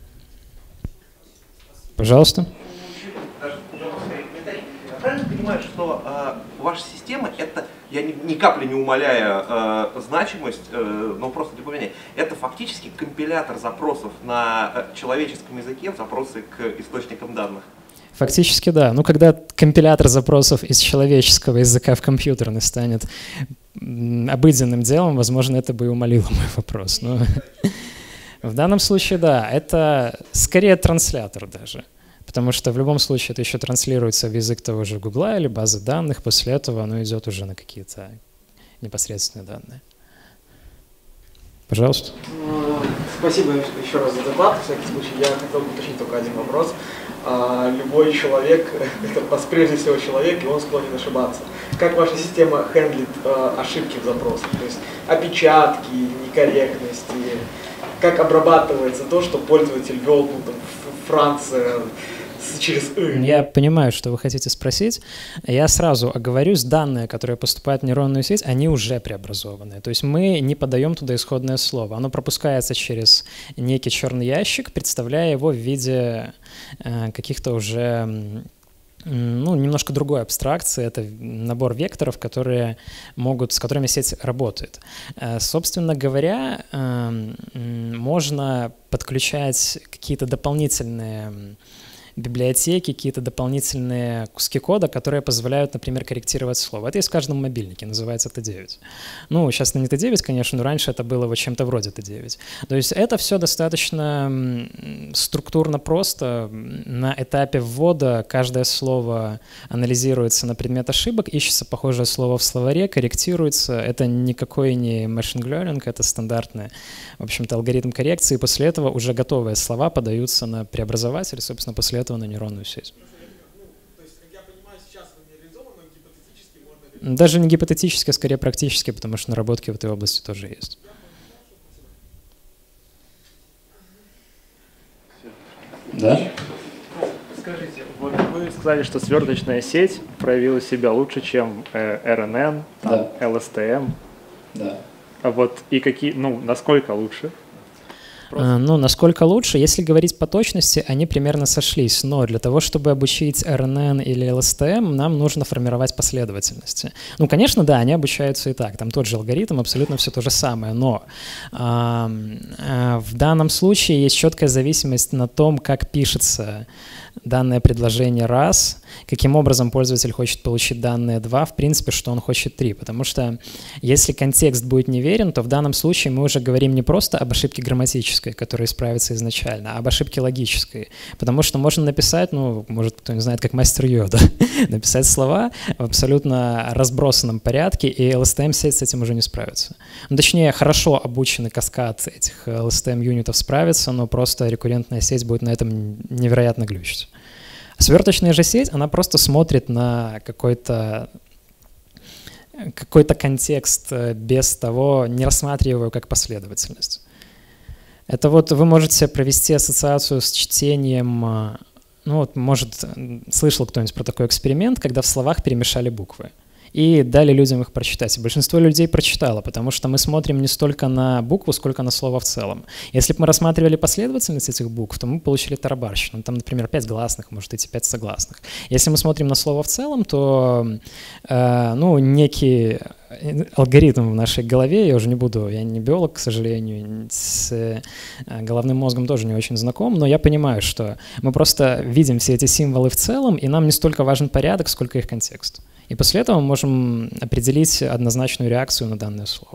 Пожалуйста. Правильно понимаю, что ваша система — это, я ни капли не умаляя значимость, но просто для понимания, это фактически компилятор запросов на человеческом языке, запросы к источникам данных? Фактически да. Ну, когда компилятор запросов из человеческого языка в компьютерный станет обыденным делом, возможно, это бы и умалило мой вопрос. Но в данном случае, да, это скорее транслятор даже. Потому что в любом случае это еще транслируется в язык того же Гугла или базы данных, после этого оно идет уже на какие-то непосредственные данные. Пожалуйста. Спасибо еще раз за доклад. В всяком случае, я хотел бы уточнить только один вопрос. Любой человек — это прежде всего человек, и он склонен ошибаться. Как ваша система хендлит ошибки в запросах? То есть опечатки, некорректности? Как обрабатывается то, что пользователь ввел Франция через «ы»? Я понимаю, что вы хотите спросить. Я сразу оговорюсь, данные, которые поступают в нейронную сеть, они уже преобразованы. То есть мы не подаем туда исходное слово. Оно пропускается через некий черный ящик, представляя его в виде каких-то уже ну, немножко другой абстракции. Это набор векторов, с которыми сеть работает. Собственно говоря, можно подключать какие-то дополнительные библиотеки, какие-то дополнительные куски кода, которые позволяют, например, корректировать слово. Это есть в каждом мобильнике, называется T9. Ну, сейчас не T9, конечно, но раньше это было вот чем-то вроде T9. То есть это все достаточно структурно просто. На этапе ввода каждое слово анализируется на предмет ошибок, ищется похожее слово в словаре, корректируется. Это никакой не machine learning, это стандартный, в общем-то, алгоритм коррекции. И после этого уже готовые слова подаются на преобразователь, собственно, после этого на нейронную сеть. То есть, как я понимаю, сейчас это не реализовано, но гипотетически можно... Даже не гипотетически, а скорее практически, потому что наработки в этой области тоже есть. Да? Скажите, вот вы сказали, что сверточная сеть проявила себя лучше, чем RNN, там, Да. LSTM. Да. А вот и какие, ну, насколько лучше? Ну, насколько лучше, если говорить по точности, они примерно сошлись, но для того, чтобы обучить RNN или LSTM, нам нужно формировать последовательности. Ну, конечно, да, они обучаются и так, там тот же алгоритм, абсолютно все то же самое, но в данном случае есть четкая зависимость на том, как пишется данное предложение раз, каким образом пользователь хочет получить данные 2, в принципе, что он хочет 3. Потому что если контекст будет неверен, то в данном случае мы уже говорим не просто об ошибке грамматической, которая исправится изначально, а об ошибке логической. Потому что можно написать, ну, может, кто не знает, как мастер Йода, написать слова в абсолютно разбросанном порядке, и LSTM-сеть с этим уже не справится. Ну, точнее, хорошо обученный каскад этих LSTM-юнитов справится, но просто рекуррентная сеть будет на этом невероятно глючить. Сверточная же сеть, она просто смотрит на какой-то контекст без того, не рассматривая его как последовательность. Это вот вы можете провести ассоциацию с чтением, ну вот, может, слышал кто-нибудь про такой эксперимент, когда в словах перемешали буквы и дали людям их прочитать. И большинство людей прочитало, потому что мы смотрим не столько на букву, сколько на слово в целом. Если бы мы рассматривали последовательность этих букв, то мы получили тарабарщину. Там, например, 5 гласных, может идти 5 согласных. Если мы смотрим на слово в целом, то ну, некий алгоритм в нашей голове, я уже не буду, я не биолог, к сожалению, с головным мозгом тоже не очень знаком, но я понимаю, что мы просто видим все эти символы в целом, и нам не столько важен порядок, сколько их контекст. И после этого мы можем определить однозначную реакцию на данное слово.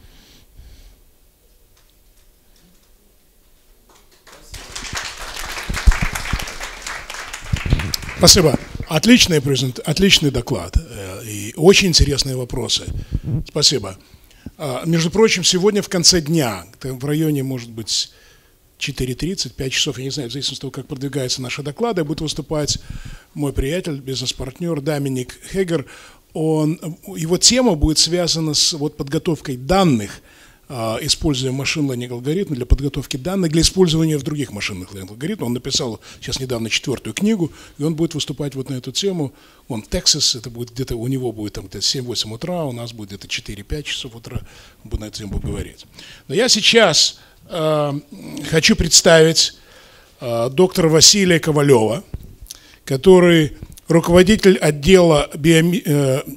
Спасибо. Отличный доклад и очень интересные вопросы. Спасибо. Между прочим, сегодня в конце дня, в районе, может быть, 4:30, 5 часов, я не знаю, в зависимости от того, как продвигаются наши доклады, будет выступать мой приятель, бизнес-партнер Доминик Хегер. Его тема будет связана с подготовкой данных, используя машин-лернинг алгоритмы для подготовки данных, для использования в других машинных лернинг алгоритмах. Он написал сейчас недавно 4-ю книгу, и он будет выступать вот на эту тему. Он Texas, это будет где-то, у него будет там 7-8 утра, у нас будет где-то 4-5 часов утра, он будет на эту тему говорить. Но я сейчас хочу представить доктора Василия Ковалева, который руководитель отдела Biomedical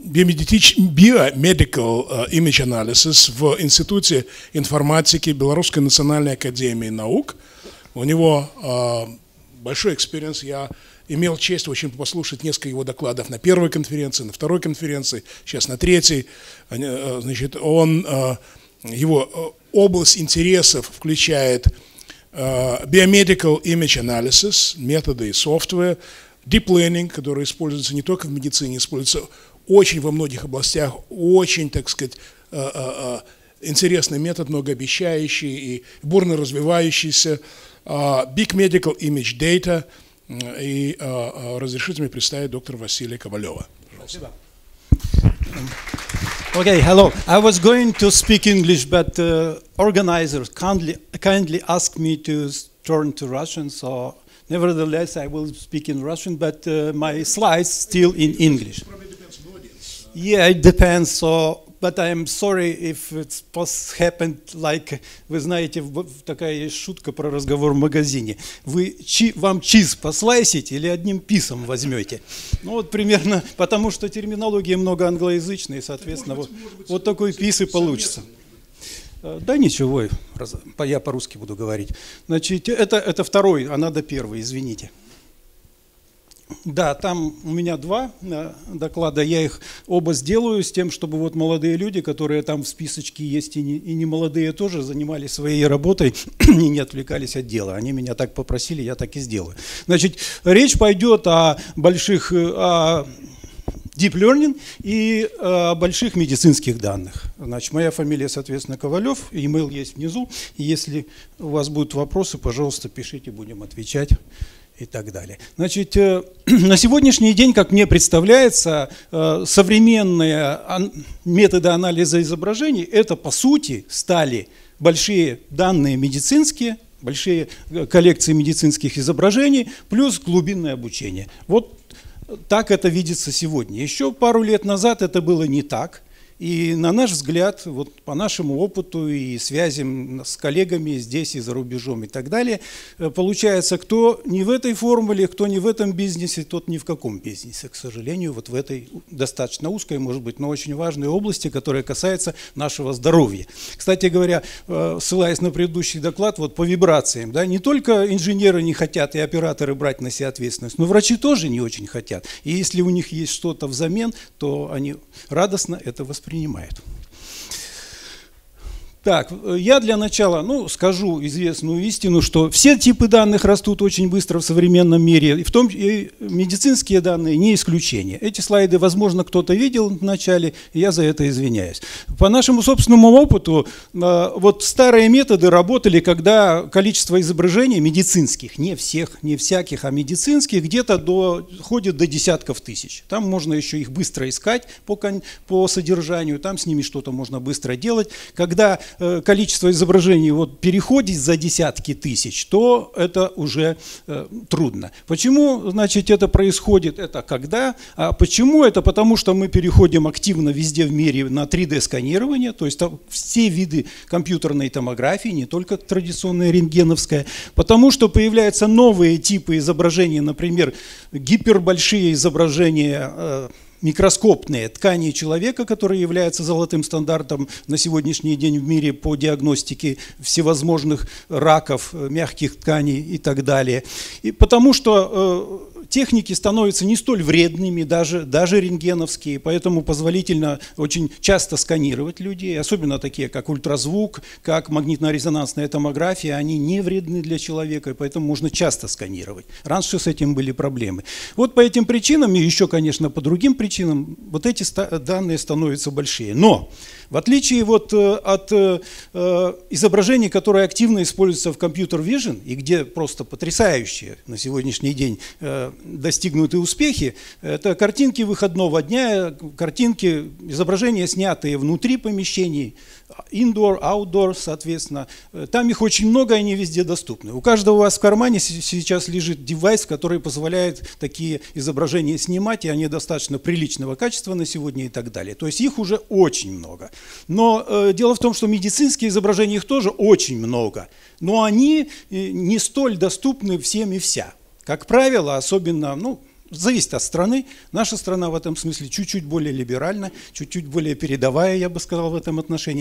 Image Analysis в Институте информатики Белорусской национальной академии наук. У него большой экспириенс. Я имел честь очень послушать несколько его докладов на первой конференции, на второй конференции, сейчас на третьей. Значит, его область интересов включает Biomedical Image Analysis, методы и софтвер, Deep Learning, который используется не только в медицине, используется очень во многих областях, очень, так сказать, интересный метод, многообещающий и бурно развивающийся, Big Medical Image Data, и разрешите мне представить доктора Василия Ковалева. Пожалуйста. Okay, hello. I was going to speak English, but organizers kindly asked me to turn to Russian, so nevertheless I will speak in Russian, but my slides still in English. Yeah, it depends. So but I'm sorry if it's happened like, вы знаете, такая есть шутка про разговор в магазине. Вам чиз послайсить или одним писом возьмете? Ну вот примерно, потому что терминология много англоязычная, и, соответственно, вот такой пис и получится. Да ничего, я по-русски буду говорить. Значит, это второй, а надо первый, извините. Да, там у меня два доклада, я их оба сделаю с тем, чтобы вот молодые люди, которые там в списочке есть, и не молодые тоже, занимались своей работой и не отвлекались от дела. Они меня так попросили, я так и сделаю. Значит, речь пойдет о больших... Deep Learning и больших медицинских данных. Значит, моя фамилия, соответственно, Ковалев, email есть внизу. И если у вас будут вопросы, пожалуйста, пишите, будем отвечать и так далее. Значит, на сегодняшний день, как мне представляется, современные методы анализа изображений, это по сути стали большие данные медицинские, большие коллекции медицинских изображений, плюс глубинное обучение. Вот так это видится сегодня. Еще пару лет назад это было не так. И на наш взгляд, вот по нашему опыту и связям с коллегами здесь и за рубежом и так далее, получается, кто не в этой формуле, кто не в этом бизнесе, тот ни в каком бизнесе, к сожалению, вот в этой достаточно узкой, может быть, но очень важной области, которая касается нашего здоровья. Кстати говоря, ссылаясь на предыдущий доклад, вот по вибрациям, да, не только инженеры не хотят и операторы брать на себя ответственность, но врачи тоже не очень хотят. И если у них есть что-то взамен, то они радостно это воспринимают. Так, я для начала, скажу известную истину, что все типы данных растут очень быстро в современном мире, и в том и медицинские данные не исключение. Эти слайды, возможно, кто-то видел в начале, и я за это извиняюсь. По нашему собственному опыту, вот старые методы работали, когда количество изображений медицинских, не всех, не всяких, а медицинских, где-то доходит до десятков тысяч. Там можно еще их быстро искать по содержанию, там с ними что-то можно быстро делать. Когда количество изображений переходит за десятки тысяч, то это уже трудно. Почему, значит, это происходит? Это когда? А почему? Это потому, что мы переходим активно везде в мире на 3D-сканирование, то есть все виды компьютерной томографии, не только традиционная рентгеновская, потому что появляются новые типы изображений, например, гипербольшие изображения микроскопные ткани человека, которые являются золотым стандартом на сегодняшний день в мире по диагностике всевозможных раков, мягких тканей и так далее. И потому что техники становятся не столь вредными, даже рентгеновские, поэтому позволительно очень часто сканировать людей, особенно такие, как ультразвук, как магнитно-резонансная томография, они не вредны для человека, поэтому можно часто сканировать. Раньше с этим были проблемы. Вот по этим причинам, и еще, конечно, по другим причинам, вот эти данные становятся большие. Но в отличие от изображений, которые активно используются в компьютер vision, и где просто потрясающие на сегодняшний день достигнуты успехи, это картинки выходного дня, картинки, изображения, снятые внутри помещений, indoor, outdoor, соответственно. Там их очень много, они везде доступны. У каждого у вас в кармане сейчас лежит девайс, который позволяет такие изображения снимать, и они достаточно приличного качества на сегодня и так далее. То есть их уже очень много. Но дело в том, что медицинские изображения их тоже очень много, но они не столь доступны всем и вся. Как правило, особенно, зависит от страны. Наша страна в этом смысле чуть-чуть более либеральна, чуть-чуть более передовая, я бы сказал, в этом отношении.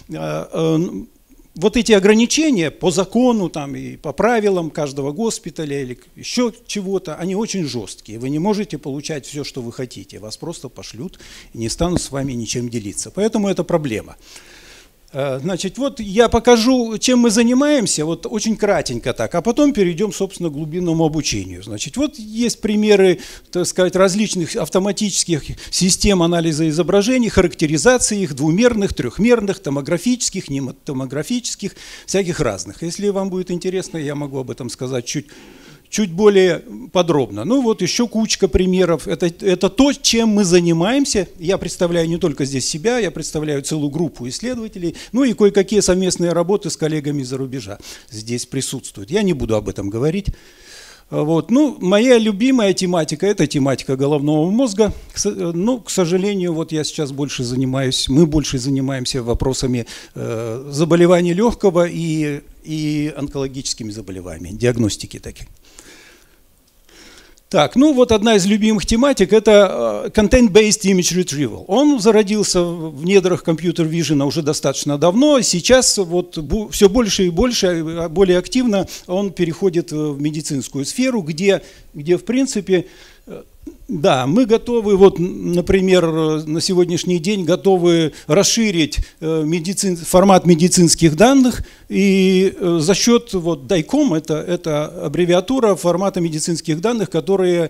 Вот эти ограничения по закону там, и по правилам каждого госпиталя или еще чего-то, они очень жесткие. Вы не можете получать все, что вы хотите. Вас просто пошлют и не станут с вами ничем делиться. Поэтому это проблема. Значит, вот я покажу, чем мы занимаемся, вот очень кратенько так, а потом перейдем, собственно, к глубинному обучению. Значит, вот есть примеры, так сказать, различных автоматических систем анализа изображений, характеризации их, двумерных, трехмерных, томографических, нематомографических, всяких разных. Если вам будет интересно, я могу об этом сказать чуть более подробно. Ну вот еще кучка примеров. Это то, чем мы занимаемся. Я представляю не только здесь себя, я представляю целую группу исследователей, ну и кое-какие совместные работы с коллегами из-за рубежа здесь присутствуют. Я не буду об этом говорить. Вот. Ну, моя любимая тематика – это тематика головного мозга. Но, к сожалению, вот я сейчас мы больше занимаемся вопросами заболеваний легкого и онкологическими заболеваниями, диагностики таких. Так, ну вот одна из любимых тематик – это Content-Based Image Retrieval. Он зародился в недрах Computer Vision уже достаточно давно. Сейчас вот все больше и больше, более активно он переходит в медицинскую сферу, где в принципе, да, мы готовы, вот, например, на сегодняшний день готовы расширить формат медицинских данных, и за счет вот DICOM, это аббревиатура формата медицинских данных, которые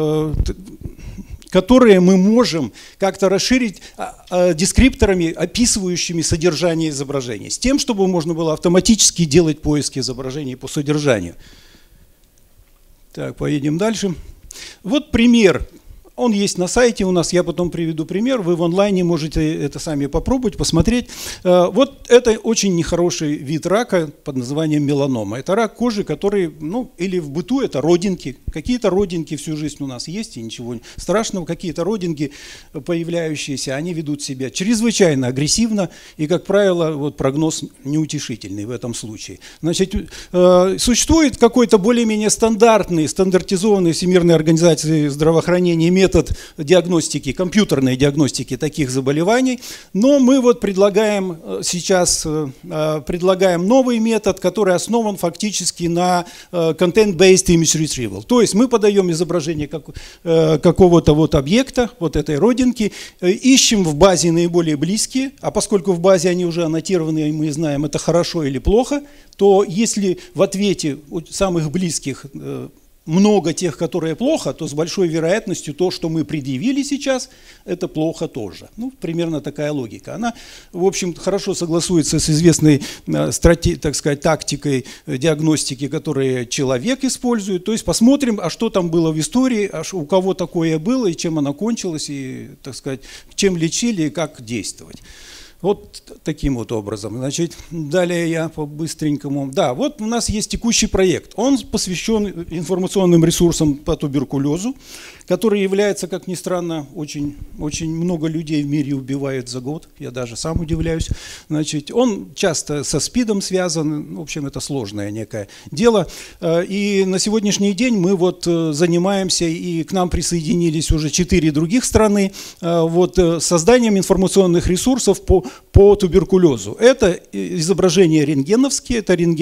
мы можем как-то расширить дескрипторами, описывающими содержание изображения, с тем, чтобы можно было автоматически делать поиски изображений по содержанию. Так, поедем дальше. Вот пример. Он есть на сайте у нас, я потом приведу пример, вы в онлайне можете это сами попробовать, посмотреть. Вот это очень нехороший вид рака под названием меланома. Это рак кожи, который, ну, или в быту это родинки. Какие-то родинки всю жизнь у нас есть, и ничего страшного. Какие-то родинки появляющиеся, они ведут себя чрезвычайно агрессивно, и, как правило, вот прогноз неутешительный в этом случае. Значит, существует какой-то более-менее стандартизованный Всемирной организацией здравоохранения метод диагностики, компьютерной диагностики таких заболеваний, но мы вот предлагаем новый метод, который основан фактически на Content-Based Image Retrieval. То есть мы подаем изображение какого-то вот объекта, вот этой родинки, ищем в базе наиболее близкие, а поскольку в базе они уже аннотированы, и мы знаем, это хорошо или плохо, то если в ответе у самых близких много тех, которые плохо, то с большой вероятностью то, что мы предъявили сейчас, это плохо тоже. Ну, примерно такая логика. Она, в общем, хорошо согласуется с известной, так сказать, тактикой диагностики, которую человек использует. То есть посмотрим, а что там было в истории, у кого такое было, и чем оно кончилось, и, так сказать, чем лечили, и как действовать. Вот таким вот образом. Значит, далее я по-быстренькому. Да, вот у нас есть текущий проект. Он посвящен информационным ресурсам по туберкулезу, который является, как ни странно, очень много людей в мире убивает за год. Я даже сам удивляюсь. Значит, он часто со СПИДом связан. В общем, это сложное некое дело. И на сегодняшний день мы вот занимаемся, и к нам присоединились уже 4 других страны, вот, созданием информационных ресурсов по туберкулезу. Это изображения рентгеновские,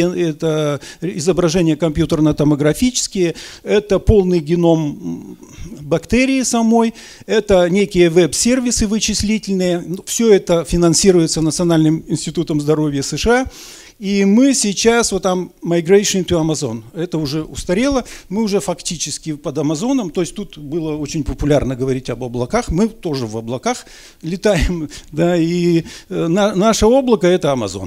это изображения компьютерно-томографические, это полный геном бактерии самой, это некие веб-сервисы вычислительные. Все это финансируется Национальным институтом здоровья США. И мы сейчас, вот там Migration to Amazon, это уже устарело, мы уже фактически под Амазоном, то есть тут было очень популярно говорить об облаках, мы тоже в облаках летаем, да, и наше облако – это Amazon.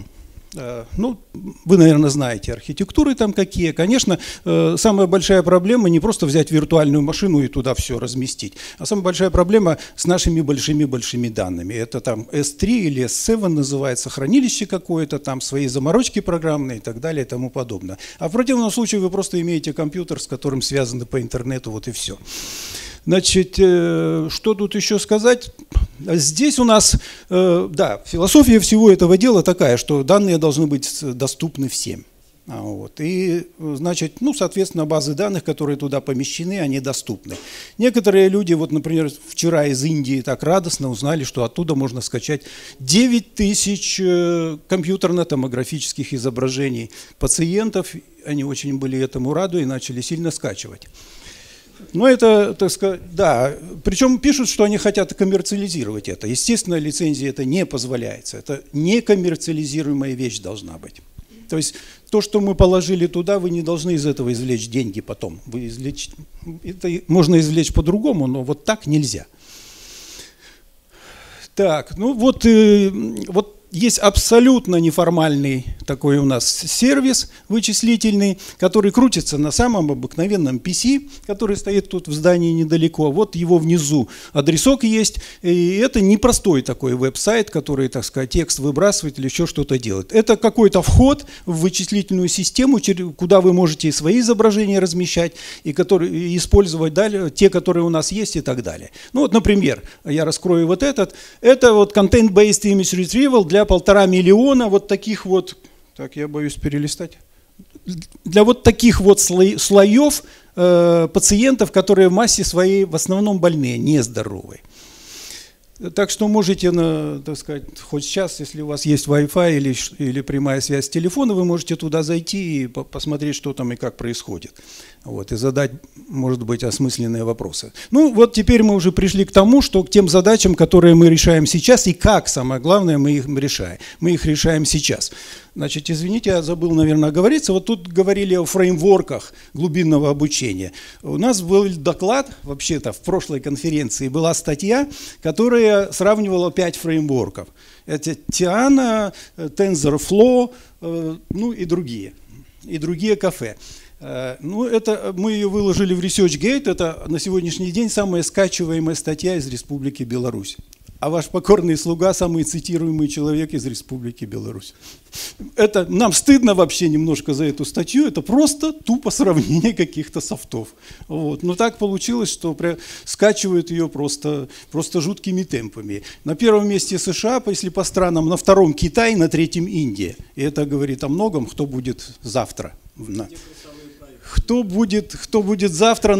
Ну, вы, наверное, знаете архитектуры там какие. Конечно, самая большая проблема не просто взять виртуальную машину и туда все разместить, а самая большая проблема с нашими большими данными. Это там S3 или S7 называется, хранилище какое-то, там свои заморочки программные и так далее и тому подобное. А в противном случае вы просто имеете компьютер, с которым связаны по интернету, вот и все. Значит, что тут еще сказать? Здесь у нас, да, философия всего этого дела такая, что данные должны быть доступны всем. Вот. И, значит, ну, соответственно, базы данных, которые туда помещены, они доступны. Некоторые люди, вот, например, вчера из Индии так радостно узнали, что оттуда можно скачать 9000 компьютерно-томографических изображений пациентов. Они очень были этому рады и начали сильно скачивать. Но это, так сказать, да, причем пишут, что они хотят коммерциализировать это. Естественно, лицензия это не позволяется. Это не коммерциализируемая вещь должна быть. То есть то, что мы положили туда, вы не должны из этого извлечь деньги потом. Это можно извлечь по-другому, но вот так нельзя. Так, ну вот есть абсолютно неформальный такой у нас сервис вычислительный, который крутится на самом обыкновенном PC, который стоит тут в здании недалеко. Вот его внизу адресок есть, и это непростой такой веб-сайт, который, так сказать, текст выбрасывает или еще что-то делает. Это какой-то вход в вычислительную систему, куда вы можете свои изображения размещать и которые использовать далее, те, которые у нас есть и так далее. Ну вот, например, я раскрою вот этот. Это вот Content-Based Image Retrieval для 1,5 миллиона вот таких вот, так, я боюсь перелистать, для вот таких вот слоев пациентов, которые в массе своей в основном больные, нездоровые. Так что можете, так сказать, хоть сейчас, если у вас есть Wi-Fi или прямая связь с телефона, вы можете туда зайти и посмотреть, что там и как происходит. Вот, и задать, может быть, осмысленные вопросы. Ну, вот теперь мы уже пришли к тому, что к тем задачам, которые мы решаем сейчас, и как, самое главное, мы их решаем. Мы их решаем сейчас. Значит, извините, я забыл, наверное, оговориться. Вот тут говорили о фреймворках глубинного обучения. У нас был доклад, вообще-то, в прошлой конференции была статья, которая сравнивала 5 фреймворков. Это Tiana, TensorFlow, ну и другие кафе. Ну, это мы ее выложили в ResearchGate, это на сегодняшний день самая скачиваемая статья из Республики Беларусь. А ваш покорный слуга самый цитируемый человек из Республики Беларусь. Это нам стыдно вообще немножко за эту статью, это просто тупо сравнение каких-то софтов. Вот. Но так получилось, что скачивают ее просто жуткими темпами. На первом месте США, если по странам, на втором Китай, на третьем Индия. И это говорит о многом, кто будет завтра. Кто будет завтра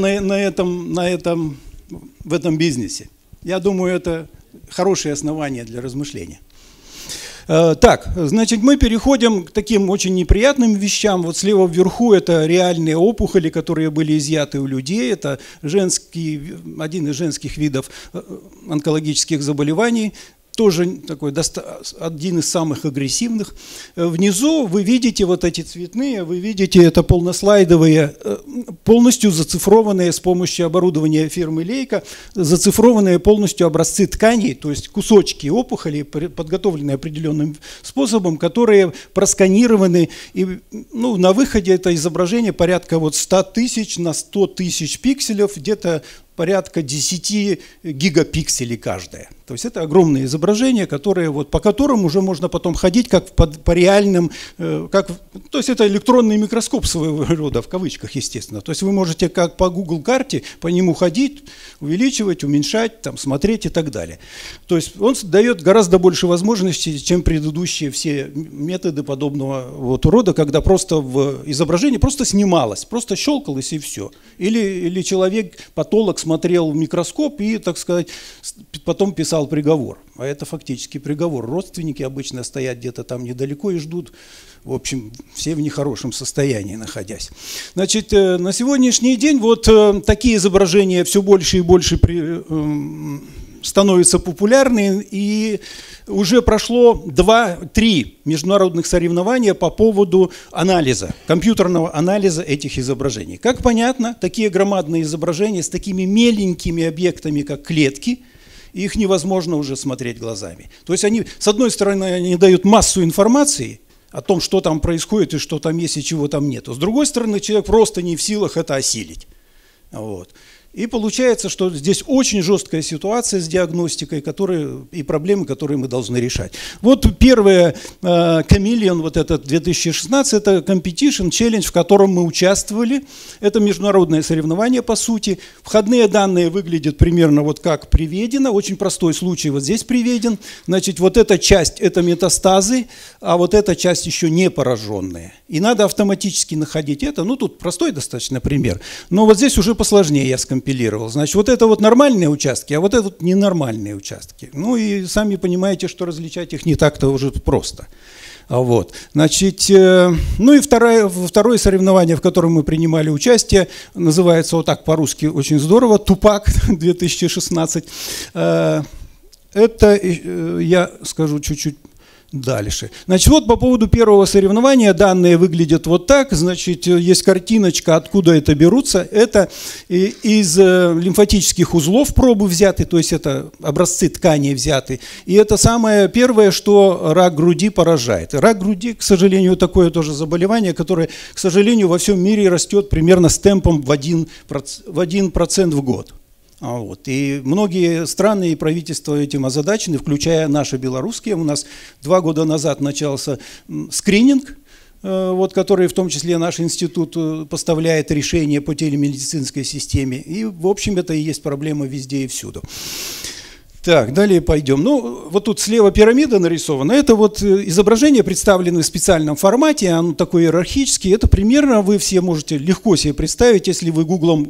в этом бизнесе? Я думаю, это хорошее основание для размышления. Так, значит, мы переходим к таким очень неприятным вещам. Вот слева вверху это реальные опухоли, которые были изъяты у людей. Это один из женских видов онкологических заболеваний. Тоже такой один из самых агрессивных. Внизу вы видите вот эти цветные, вы видите это полнослайдовые, полностью зацифрованные с помощью оборудования фирмы Leica, зацифрованные полностью образцы тканей, то есть кусочки опухолей, подготовленные определенным способом, которые просканированы. И, ну, на выходе это изображение порядка вот 100 тысяч на 100 тысяч пикселев, где-то порядка 10 гигапикселей каждое. То есть это огромные изображения, по которым уже можно потом ходить как по реальным, то есть это электронный микроскоп своего рода, в кавычках, естественно. То есть вы можете как по Google карте по нему ходить, увеличивать, уменьшать, там, смотреть и так далее. То есть он дает гораздо больше возможностей, чем предыдущие все методы подобного вот рода, когда просто в изображении просто снималось, просто щелкалось и все. Или человек, патолог, смотрел в микроскоп и, так сказать, потом писал приговор. А это фактически приговор. Родственники обычно стоят где-то там недалеко и ждут. В общем, все в нехорошем состоянии находясь. Значит, на сегодняшний день вот такие изображения все больше и больше становятся популярны, и уже прошло 2-3 международных соревнования по поводу анализа, компьютерного анализа этих изображений. Как понятно, такие громадные изображения с такими меленькими объектами, как клетки, их невозможно уже смотреть глазами. То есть они, с одной стороны, они дают массу информации о том, что там происходит и что там есть и чего там нет. С другой стороны, человек просто не в силах это осилить. Вот. И получается, что здесь очень жесткая ситуация с диагностикой и проблемы, которые мы должны решать. Вот первое, Chameleon, вот этот 2016, это competition, challenge, в котором мы участвовали. Это международное соревнование, по сути. Входные данные выглядят примерно вот как приведено. Очень простой случай вот здесь приведен. Значит, вот эта часть – это метастазы, а вот эта часть еще не пораженная. И надо автоматически находить это. Ну, тут простой достаточно пример. Но вот здесь уже посложнее я скомпилировал. Значит, вот это вот нормальные участки, а вот это вот ненормальные участки. Ну и сами понимаете, что различать их не так-то уже просто. Вот. Значит, ну и второе соревнование, в котором мы принимали участие, называется вот так по-русски очень здорово, «Тупак 2016». Это, я скажу чуть-чуть дальше. Значит, вот по поводу первого соревнования данные выглядят вот так. Значит, есть картиночка, откуда это берутся. Это из лимфатических узлов пробы взяты, то есть это образцы тканей взяты. И это самое первое, что рак груди поражает. Рак груди, к сожалению, такое тоже заболевание, которое, к сожалению, во всем мире растет примерно с темпом в 1% в год. Вот. И многие страны и правительства этим озадачены, включая наши белорусские. У нас 2 года назад начался скрининг, вот, который в том числе наш институт поставляет решения по телемедицинской системе. И, в общем, это и есть проблема везде и всюду. Так, далее пойдем. Ну, вот тут слева пирамида нарисована. Это вот изображение представлено в специальном формате, оно такое иерархическое. Это примерно вы все можете легко себе представить, если вы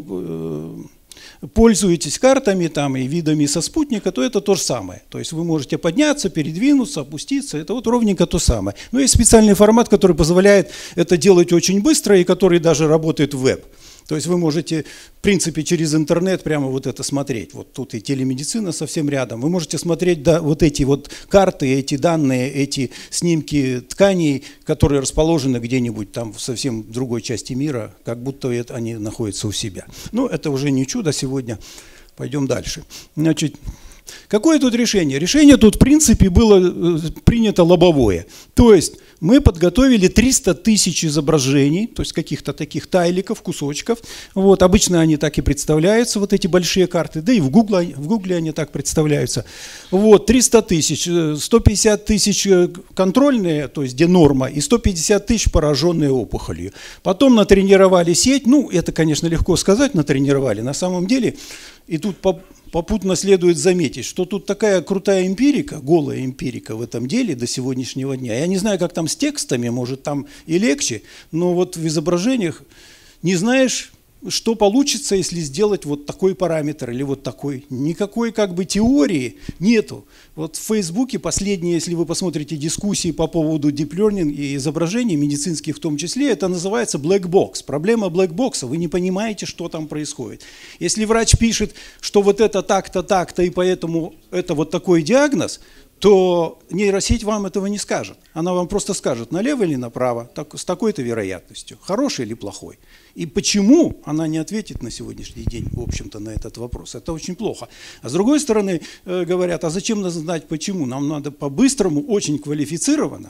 гуглом пользуетесь картами там, и видами со спутника, то это то же самое. То есть вы можете подняться, передвинуться, опуститься. Это вот ровненько то самое. Но есть специальный формат, который позволяет это делать очень быстро и который даже работает в веб. То есть вы можете, в принципе, через интернет прямо вот это смотреть. Вот тут и телемедицина совсем рядом. Вы можете смотреть вот эти вот карты, эти данные, эти снимки тканей, которые расположены где-нибудь там в совсем другой части мира, как будто они находятся у себя. Ну, это уже не чудо сегодня. Пойдем дальше. Значит, какое тут решение? Решение тут, в принципе, было принято лобовое. То есть мы подготовили 300 тысяч изображений, то есть каких-то таких тайликов, кусочков. Вот, обычно они так и представляются, вот эти большие карты, да и в Гугле они так представляются. Вот, 300 тысяч, 150 тысяч контрольные, то есть где норма, и 150 тысяч пораженные опухолью. Потом натренировали сеть, ну, это, конечно, легко сказать, натренировали, на самом деле, и тут попутно следует заметить, что тут такая крутая эмпирика, голая эмпирика в этом деле до сегодняшнего дня. Я не знаю, как там с текстами, может там и легче, но вот в изображениях не знаешь, что получится, если сделать вот такой параметр или вот такой. Никакой как бы теории нету. Вот в Фейсбуке последние, если вы посмотрите дискуссии по поводу deep learning и изображений, медицинских в том числе, это называется black box. Проблема black box, вы не понимаете, что там происходит. Если врач пишет, что вот это так-то, так-то, и поэтому это вот такой диагноз, то нейросеть вам этого не скажет. Она вам просто скажет, налево или направо, с такой-то вероятностью, хороший или плохой. И почему она не ответит на сегодняшний день, в общем-то, на этот вопрос. Это очень плохо. А с другой стороны, говорят, а зачем нам знать почему? Нам надо по-быстрому, очень квалифицированно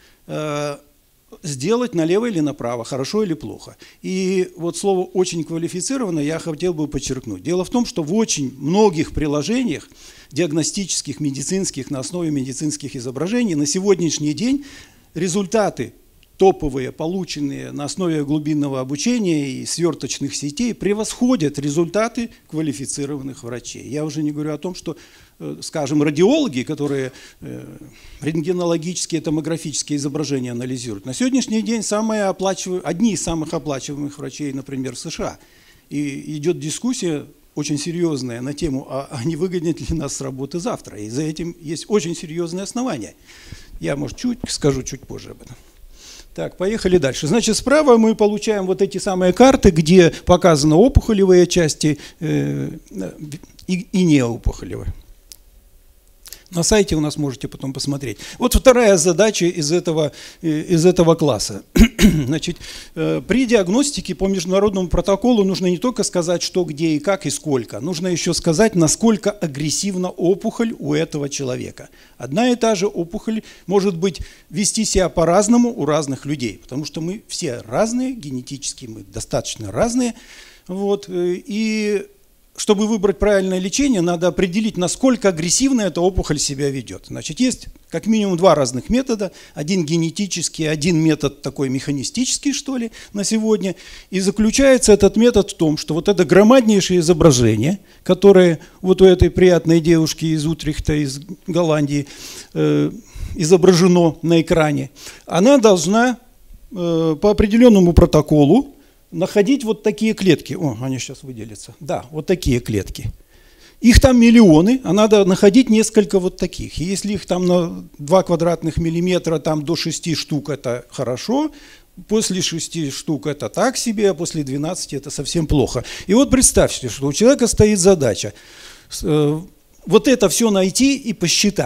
сделать налево или направо, хорошо или плохо. И вот слово «очень квалифицированно» я хотел бы подчеркнуть. Дело в том, что в очень многих приложениях диагностических, медицинских, на основе медицинских изображений на сегодняшний день результаты топовые, полученные на основе глубинного обучения и сверточных сетей, превосходят результаты квалифицированных врачей. Я уже не говорю о том, что, скажем, радиологи, которые рентгенологические, томографические изображения анализируют, на сегодняшний день одни из самых оплачиваемых врачей, например, в США. И идет дискуссия очень серьезная на тему, а не выгонят ли нас с работы завтра. И за этим есть очень серьезные основания. Я, может, скажу чуть позже об этом. Так, поехали дальше. Значит, справа мы получаем вот эти самые карты, где показаны опухолевые части и неопухолевые. На сайте у нас можете потом посмотреть. Вот вторая задача из этого класса. Значит, при диагностике по международному протоколу нужно не только сказать, что, где и как и сколько. Нужно еще сказать, насколько агрессивна опухоль у этого человека. Одна и та же опухоль может вести себя по-разному у разных людей. Потому что мы все разные, генетически мы достаточно разные. Вот, и чтобы выбрать правильное лечение, надо определить, насколько агрессивно эта опухоль себя ведет. Значит, есть как минимум 2 разных метода. Один генетический, один метод такой механистический, что ли, на сегодня. И заключается этот метод в том, что вот это громаднейшее изображение, которое вот у этой приятной девушки из Утрехта, из Голландии, изображено на экране, она должна по определенному протоколу находить вот такие клетки. О, они сейчас выделятся. Да, вот такие клетки. Их там миллионы, а надо находить несколько вот таких. И если их там на 2 квадратных миллиметра там до 6 штук, это хорошо. После 6 штук это так себе, а после 12 это совсем плохо. И вот представьте, что у человека стоит задача вот это все найти и посчитать.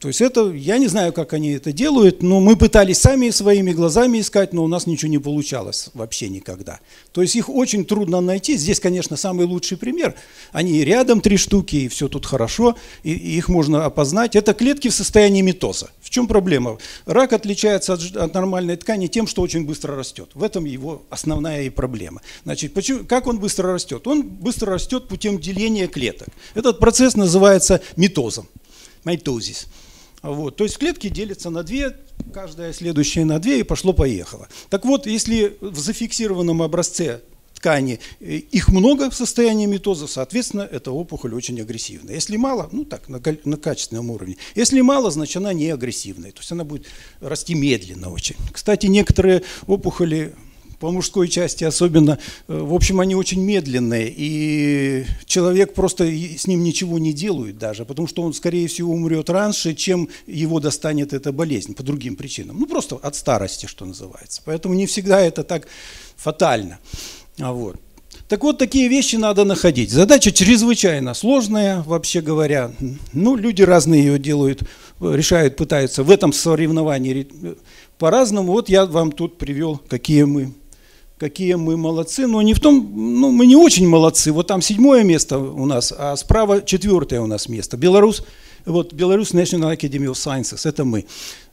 То есть это, я не знаю, как они это делают, но мы пытались сами своими глазами искать, но у нас ничего не получалось вообще никогда. То есть их очень трудно найти. Здесь, конечно, самый лучший пример. Они рядом 3 штуки, и все тут хорошо, и их можно опознать. Это клетки в состоянии митоза. В чем проблема? Рак отличается от нормальной ткани тем, что очень быстро растет. В этом его основная и проблема. Значит, как он быстро растет? Он быстро растет путем деления клеток. Этот процесс называется митозом, митозис. Вот. То есть клетки делятся на 2, каждая следующая на 2, и пошло-поехало. Так вот, если в зафиксированном образце ткани их много в состоянии митоза, соответственно, эта опухоль очень агрессивная. Если мало, ну так, на качественном уровне. Если мало, значит, она не агрессивная. То есть она будет расти медленно очень. Кстати, некоторые опухоли, по мужской части особенно, в общем, они очень медленные, и человек просто с ним ничего не делает даже, потому что он, скорее всего, умрет раньше, чем его достанет эта болезнь, по другим причинам. Ну, просто от старости, что называется. Поэтому не всегда это так фатально. Вот. Так вот, такие вещи надо находить. Задача чрезвычайно сложная, вообще говоря. Ну, люди разные ее делают, решают, пытаются в этом соревновании по-разному. Вот я вам тут привел, какие мы молодцы, но не в том, ну, мы не очень молодцы. Вот там 7-е место у нас, а справа 4-е у нас место. Беларусь National Academy of Sciences, это мы.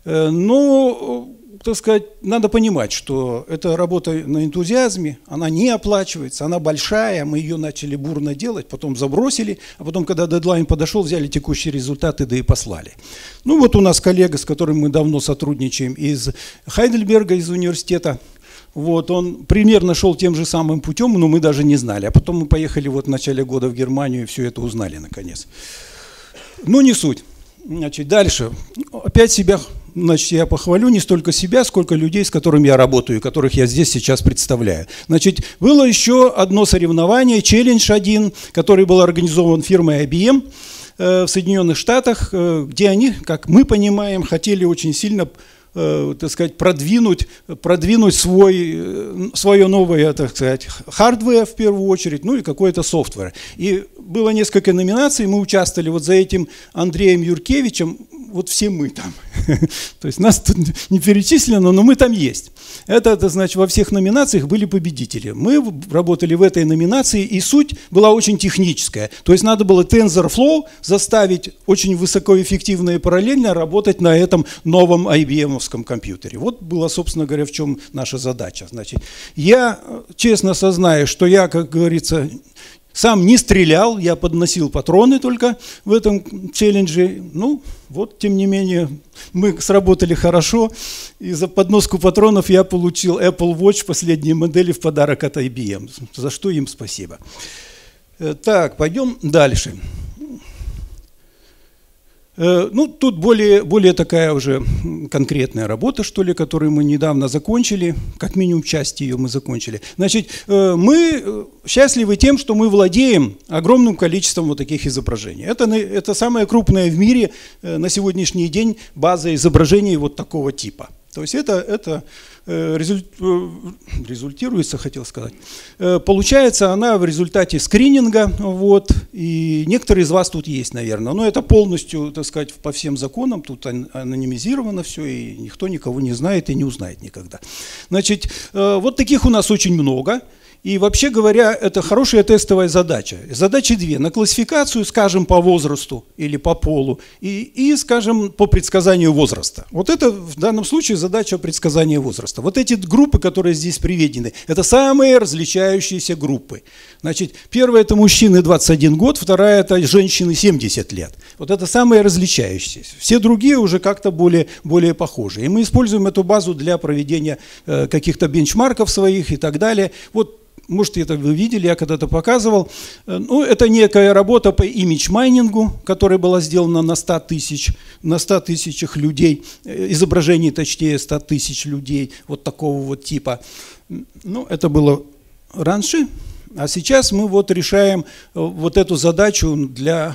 Но, так сказать, надо понимать, что эта работа на энтузиазме, она не оплачивается, она большая, мы ее начали бурно делать, потом забросили, а потом, когда дедлайн подошел, взяли текущие результаты, да и послали. Ну вот у нас коллега, с которым мы давно сотрудничаем, из Хайдельберга, из университета. Вот, он примерно шел тем же самым путем, но мы даже не знали. А потом мы поехали вот в начале года в Германию и все это узнали наконец. Ну, не суть. Значит, дальше. Опять себя, значит, я похвалю не столько себя, сколько людей, с которыми я работаю, которых я здесь сейчас представляю. Значит, было еще одно соревнование, челлендж один, который был организован фирмой IBM в Соединенных Штатах, где они, как мы понимаем, хотели очень сильно, так сказать, продвинуть свое новое, так сказать, хардвер в первую очередь, ну и какой-то софтвер. И было несколько номинаций, мы участвовали вот за этим Андреем Юркевичем, вот все мы там. То есть нас тут не перечислено, но мы там есть. Это значит, во всех номинациях были победители. Мы работали в этой номинации, и суть была очень техническая. То есть надо было TensorFlow заставить очень высокоэффективно и параллельно работать на этом новом IBM-овском компьютере. Вот была, собственно говоря, в чем наша задача. Значит, я честно сознаю, что я, как говорится, сам не стрелял, я подносил патроны только в этом челлендже. Ну, вот, тем не менее, мы сработали хорошо. И за подноску патронов я получил Apple Watch последней модели в подарок от IBM, за что им спасибо. Так, пойдем дальше. Ну, тут более такая уже конкретная работа, что ли, которую мы недавно закончили, как минимум часть ее мы закончили. Значит, мы счастливы тем, что мы владеем огромным количеством вот таких изображений. Это самая крупная в мире на сегодняшний день база изображений вот такого типа. То есть это результируется, хотел сказать. Получается она в результате скрининга, вот, и некоторые из вас тут есть, наверное, но это полностью, так сказать, по всем законам, тут анонимизировано все, и никто никого не знает и не узнает никогда. Значит, вот таких у нас очень много. И вообще говоря, это хорошая тестовая задача. Задачи 2. На классификацию, скажем, по возрасту или по полу, и, скажем, по предсказанию возраста. Вот это в данном случае задача предсказания возраста. Вот эти группы, которые здесь приведены, это самые различающиеся группы. Значит, первая – это мужчины 21 год, вторая – это женщины 70 лет. Вот это самые различающиеся. Все другие уже как-то более похожи. И мы используем эту базу для проведения каких-то бенчмарков своих и так далее. Вот, может, это вы видели, я когда-то показывал. Ну, это некая работа по имидж-майнингу, которая была сделана на 100 тысячах людей, изображений, точнее, 100 тысяч людей вот такого вот типа. Ну, это было раньше, а сейчас мы вот решаем вот эту задачу для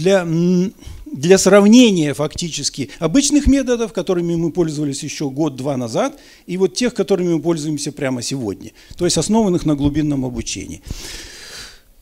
сравнения фактически обычных методов, которыми мы пользовались еще год-два назад, и вот тех, которыми мы пользуемся прямо сегодня, то есть основанных на глубинном обучении.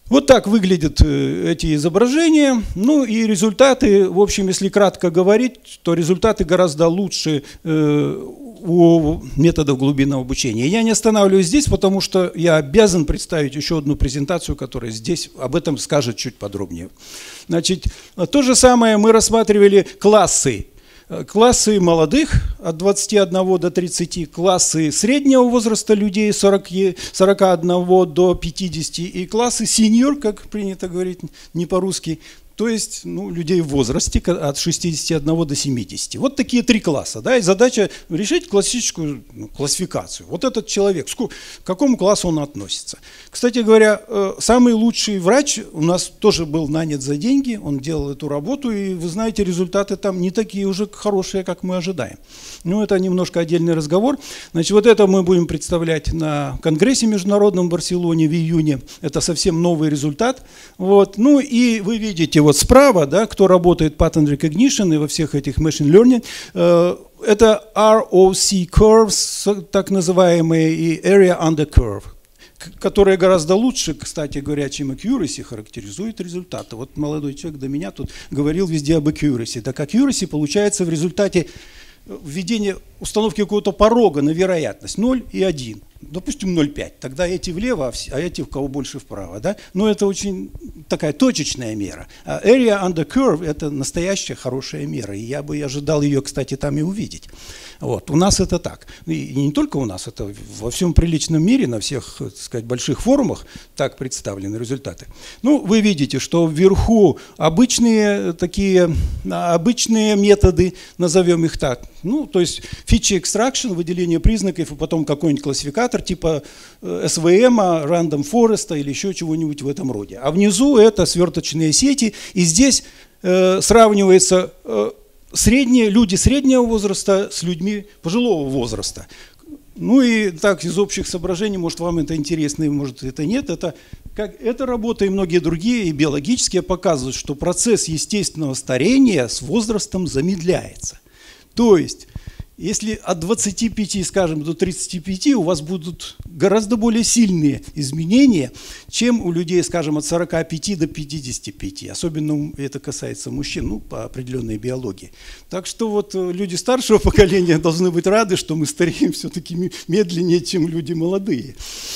Вот так выглядят эти изображения. Ну и результаты, в общем, если кратко говорить, то результаты гораздо лучше у методов глубинного обучения. Я не останавливаюсь здесь, потому что я обязан представить еще одну презентацию, которая здесь об этом скажет чуть подробнее. Значит, то же самое мы рассматривали классы. Классы молодых от 21 до 30, классы среднего возраста людей 41 до 50 и классы сеньор, как принято говорить не по-русски, то есть людей в возрасте от 61 до 70. Вот такие три класса. Да, и задача решить классическую классификацию. Вот этот человек, к какому классу он относится. Кстати говоря, самый лучший врач у нас тоже был нанят за деньги, он делал эту работу, и вы знаете, результаты там не такие уже хорошие, как мы ожидаем. Но это немножко отдельный разговор. Значит, вот это мы будем представлять на конгрессе международном в Барселоне в июне. Это совсем новый результат. Вот. Ну и вы видите вот справа, да, кто работает Pattern Recognition и во всех этих Machine Learning, это ROC Curves, так называемые, и Area Under Curve, которые гораздо лучше, кстати говоря, чем accuracy, характеризуют результаты. Вот молодой человек до меня тут говорил везде об accuracy. Так accuracy получается в результате введения установки какого-то порога на вероятность 0 и 1. Допустим, 0,5. Тогда эти влево, а эти у кого больше вправо. Да? Но это очень такая точечная мера. А area under curve – это настоящая хорошая мера. И я бы ожидал ее, кстати, там и увидеть. Вот. У нас это так. И не только у нас, это во всем приличном мире, на всех, так сказать, больших форумах так представлены результаты. Ну, вы видите, что вверху обычные методы, назовем их так. Ну, то есть feature extraction, выделение признаков, и потом какой-нибудь классификатор типа SVM, Random Forest или еще чего-нибудь в этом роде. А внизу это сверточные сети, и здесь сравниваются люди среднего возраста с людьми пожилого возраста. Ну и так из общих соображений, может вам это интересно, может это нет, эта работа и многие другие, и биологические, показывают, что процесс естественного старения с возрастом замедляется. То есть, если от 25, скажем, до 35 у вас будут гораздо более сильные изменения, чем у людей, скажем, от 45 до 55. Особенно это касается мужчин, по определенной биологии. Так что вот люди старшего поколения должны быть рады, что мы стареем все-таки медленнее, чем люди молодые.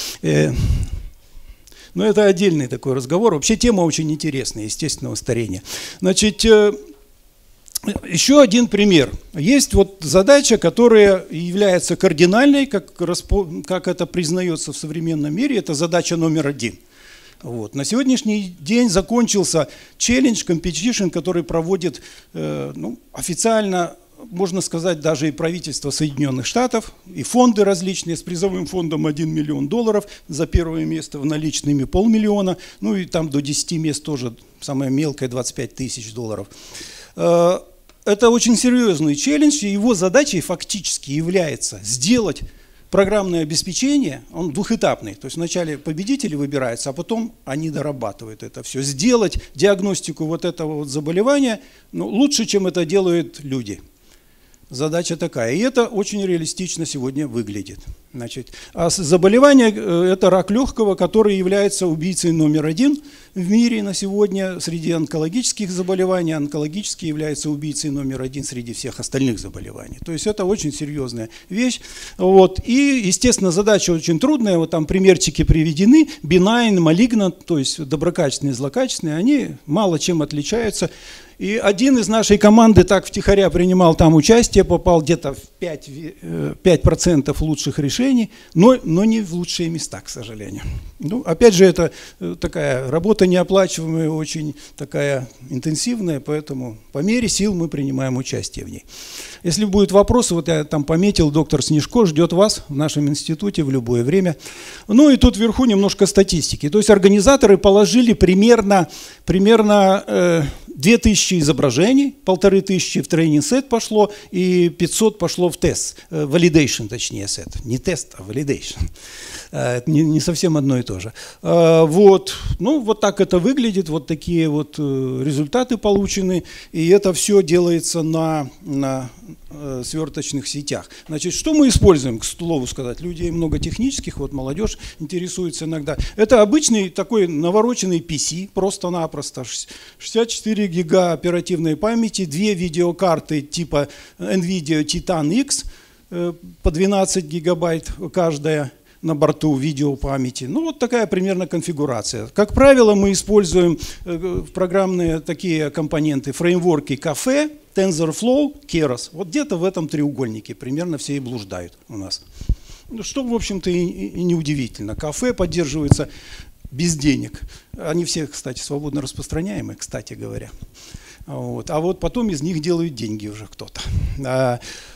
Но это отдельный такой разговор. Вообще тема очень интересная, естественного старения. Значит, еще один пример. Есть вот задача, которая является кардинальной, как это признается в современном мире, это задача номер 1. Вот. На сегодняшний день закончился челлендж, competition, который проводит официально, можно сказать, даже и правительство Соединенных Штатов, и фонды различные с призовым фондом $1 миллион, за первое место в наличными $500 000, ну и там до 10 мест тоже, самое мелкое, $25 000. Это очень серьезный челлендж, и его задачей фактически является сделать программное обеспечение, он двухэтапный, то есть вначале победители выбираются, а потом они дорабатывают это все. Сделать диагностику вот этого вот заболевания лучше, чем это делают люди. Задача такая. И это очень реалистично сегодня выглядит. Значит, а заболевание – это рак легкого, который является убийцей номер 1 в мире на сегодня среди онкологических заболеваний. Онкологический является убийцей номер 1 среди всех остальных заболеваний. То есть это очень серьезная вещь. Вот. И, естественно, задача очень трудная. Вот там примерчики приведены. Benign, malignant, то есть доброкачественные, злокачественные, они мало чем отличаются. И один из нашей команды так втихаря принимал там участие, попал где-то в 5% лучших решений, но не в лучшие места, к сожалению. Ну, опять же, это такая работа неоплачиваемая, очень такая интенсивная, поэтому по мере сил мы принимаем участие в ней. Если будут вопросы, вот я там пометил, доктор Снежко ждет вас в нашем институте в любое время. Ну и тут вверху немножко статистики. То есть организаторы положили примерно 2000 изображений, 1500 в тренинг-сет пошло и 500 пошло в тест, validation точнее сет, не test, а validation. Это не совсем одно и то же. Вот. Ну, вот так это выглядит, вот такие вот результаты получены, и это все делается на сверточных сетях. Значит, что мы используем, к слову сказать, людей много технических, вот молодежь интересуется иногда. Это обычный такой навороченный PC, просто-напросто, 64 гига оперативной памяти, 2 видеокарты типа NVIDIA Titan X по 12 гигабайт каждая на борту видеопамяти. Ну, вот такая примерно конфигурация. Как правило, мы используем программные такие компоненты, фреймворки Caffe, TensorFlow, Keras. Вот где-то в этом треугольнике примерно все и блуждают у нас. Что, в общем-то, и неудивительно. Caffe поддерживается без денег. Они все, кстати, свободно распространяемые, кстати говоря. Вот. А вот потом из них делают деньги уже кто-то.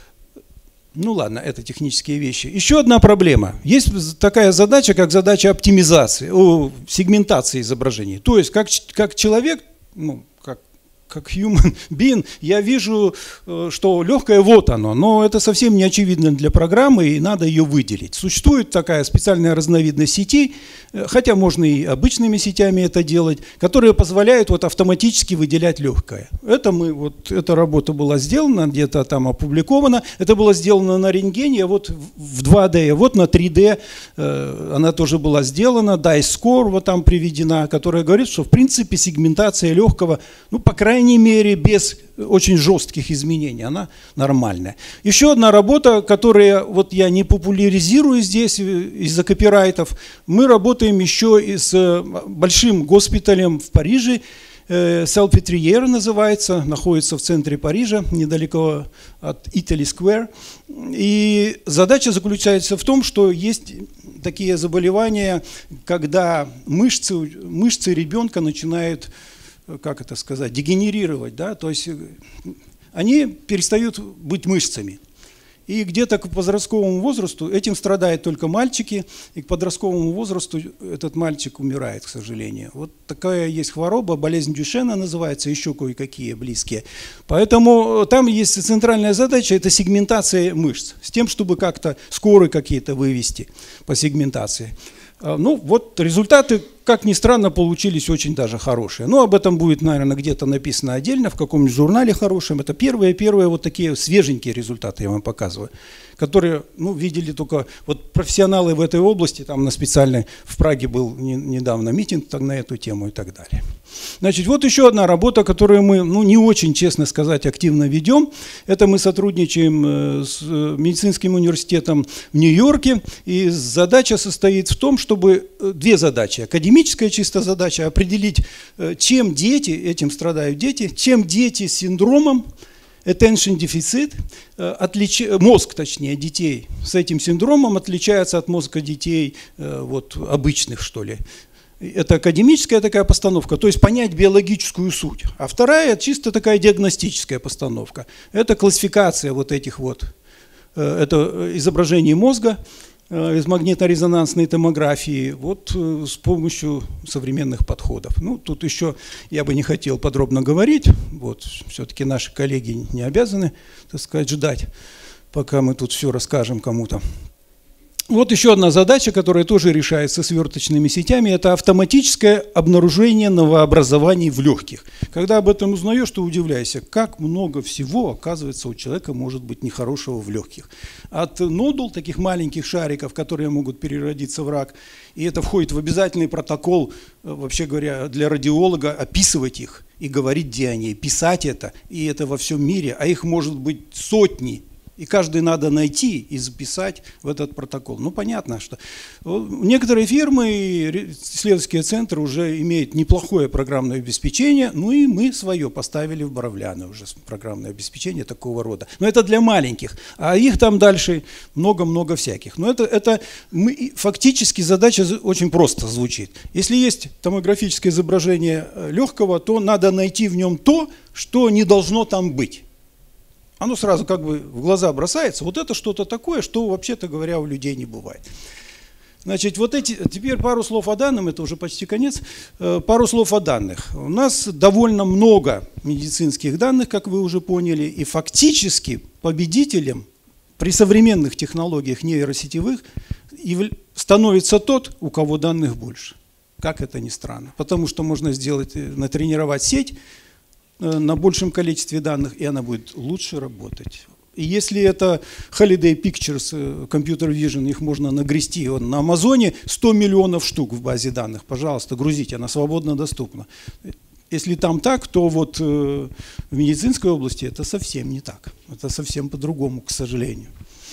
Ну ладно, это технические вещи. Еще одна проблема. Есть такая задача, как задача оптимизации, сегментации изображений. То есть, как человек, ну, как human being, я вижу, что легкое вот оно, но это совсем не очевидно для программы, и надо ее выделить. Существует такая специальная разновидность сетей, хотя можно и обычными сетями это делать, которые позволяют вот автоматически выделять легкое. Эта работа была сделана, где-то там опубликована, это было сделано на рентгене, вот в 2D, вот на 3D она тоже была сделана, DiceScore вот там приведена, которая говорит, что в принципе сегментация легкого, ну, по крайней мере, без очень жестких изменений, она нормальная. Еще одна работа, которую вот я не популяризирую здесь из-за копирайтов, мы работаем еще и с большим госпиталем в Париже, Salpêtrière называется, находится в центре Парижа, недалеко от Italy Square. И задача заключается в том, что есть такие заболевания, когда мышцы ребенка начинают, как это сказать, дегенерировать, да, то есть они перестают быть мышцами. И где-то к подростковому возрасту этим страдают только мальчики, и к подростковому возрасту этот мальчик умирает, к сожалению. Вот такая есть хвороба, болезнь Дюшена называется, еще кое-какие близкие. Поэтому там есть центральная задача – это сегментация мышц, с тем, чтобы как-то скоры какие-то вывести по сегментации. Ну вот результаты, как ни странно, получились очень даже хорошие. Но об этом будет, наверное, где-то написано отдельно, в каком-нибудь журнале хорошем. Это первые вот такие свеженькие результаты я вам показываю, которые, ну, видели только вот профессионалы в этой области. Там на специальной в Праге был недавно митинг на эту тему и так далее. Значит, вот еще одна работа, которую мы, ну, не очень, честно сказать, активно ведем. Это мы сотрудничаем с медицинским университетом в Нью-Йорке. И задача состоит в том, чтобы две задачи. Академическая чисто задача определить, чем дети, этим страдают дети, чем дети с синдромом attention deficit, мозг, точнее, детей с этим синдромом отличается от мозга детей вот, обычных, что ли. Это академическая такая постановка, то есть понять биологическую суть. А вторая чисто такая диагностическая постановка. Это классификация вот этих вот, это изображение мозга из магнитно-резонансной томографии вот с помощью современных подходов. Ну, тут еще я бы не хотел подробно говорить, вот, все-таки наши коллеги не обязаны, так сказать, ждать, пока мы тут все расскажем кому-то. Вот еще одна задача, которая тоже решается сверточными сетями, это автоматическое обнаружение новообразований в легких. Когда об этом узнаешь, то удивляешься, как много всего, оказывается, у человека может быть нехорошего в легких. От нодул, таких маленьких шариков, которые могут переродиться в рак, и это входит в обязательный протокол, вообще говоря, для радиолога, описывать их и говорить, где они, писать это, и это во всем мире, а их может быть сотни. И каждый надо найти и записать в этот протокол. Ну, понятно, что некоторые фирмы и исследовательские центры уже имеют неплохое программное обеспечение, ну и мы свое поставили в Боровляны уже программное обеспечение такого рода. Но это для маленьких, а их там дальше много-много всяких. Но фактически задача очень просто звучит. Если есть томографическое изображение легкого, то надо найти в нем то, что не должно там быть. Оно сразу как бы в глаза бросается. Вот это что-то такое, что, вообще-то говоря, у людей не бывает. Значит, теперь пару слов о данном, это уже почти конец. Пару слов о данных. У нас довольно много медицинских данных, как вы уже поняли, и фактически победителем при современных технологиях нейросетевых становится тот, у кого данных больше. Как это ни странно. Потому что можно натренировать сеть на большем количестве данных, и она будет лучше работать. И если это Holiday Pictures, Computer Vision, их можно нагрести на Амазоне, 100 миллионов штук в базе данных. Пожалуйста, грузите, она свободно доступна. Если там так, то вот в медицинской области это совсем не так. Это совсем по-другому, к сожалению.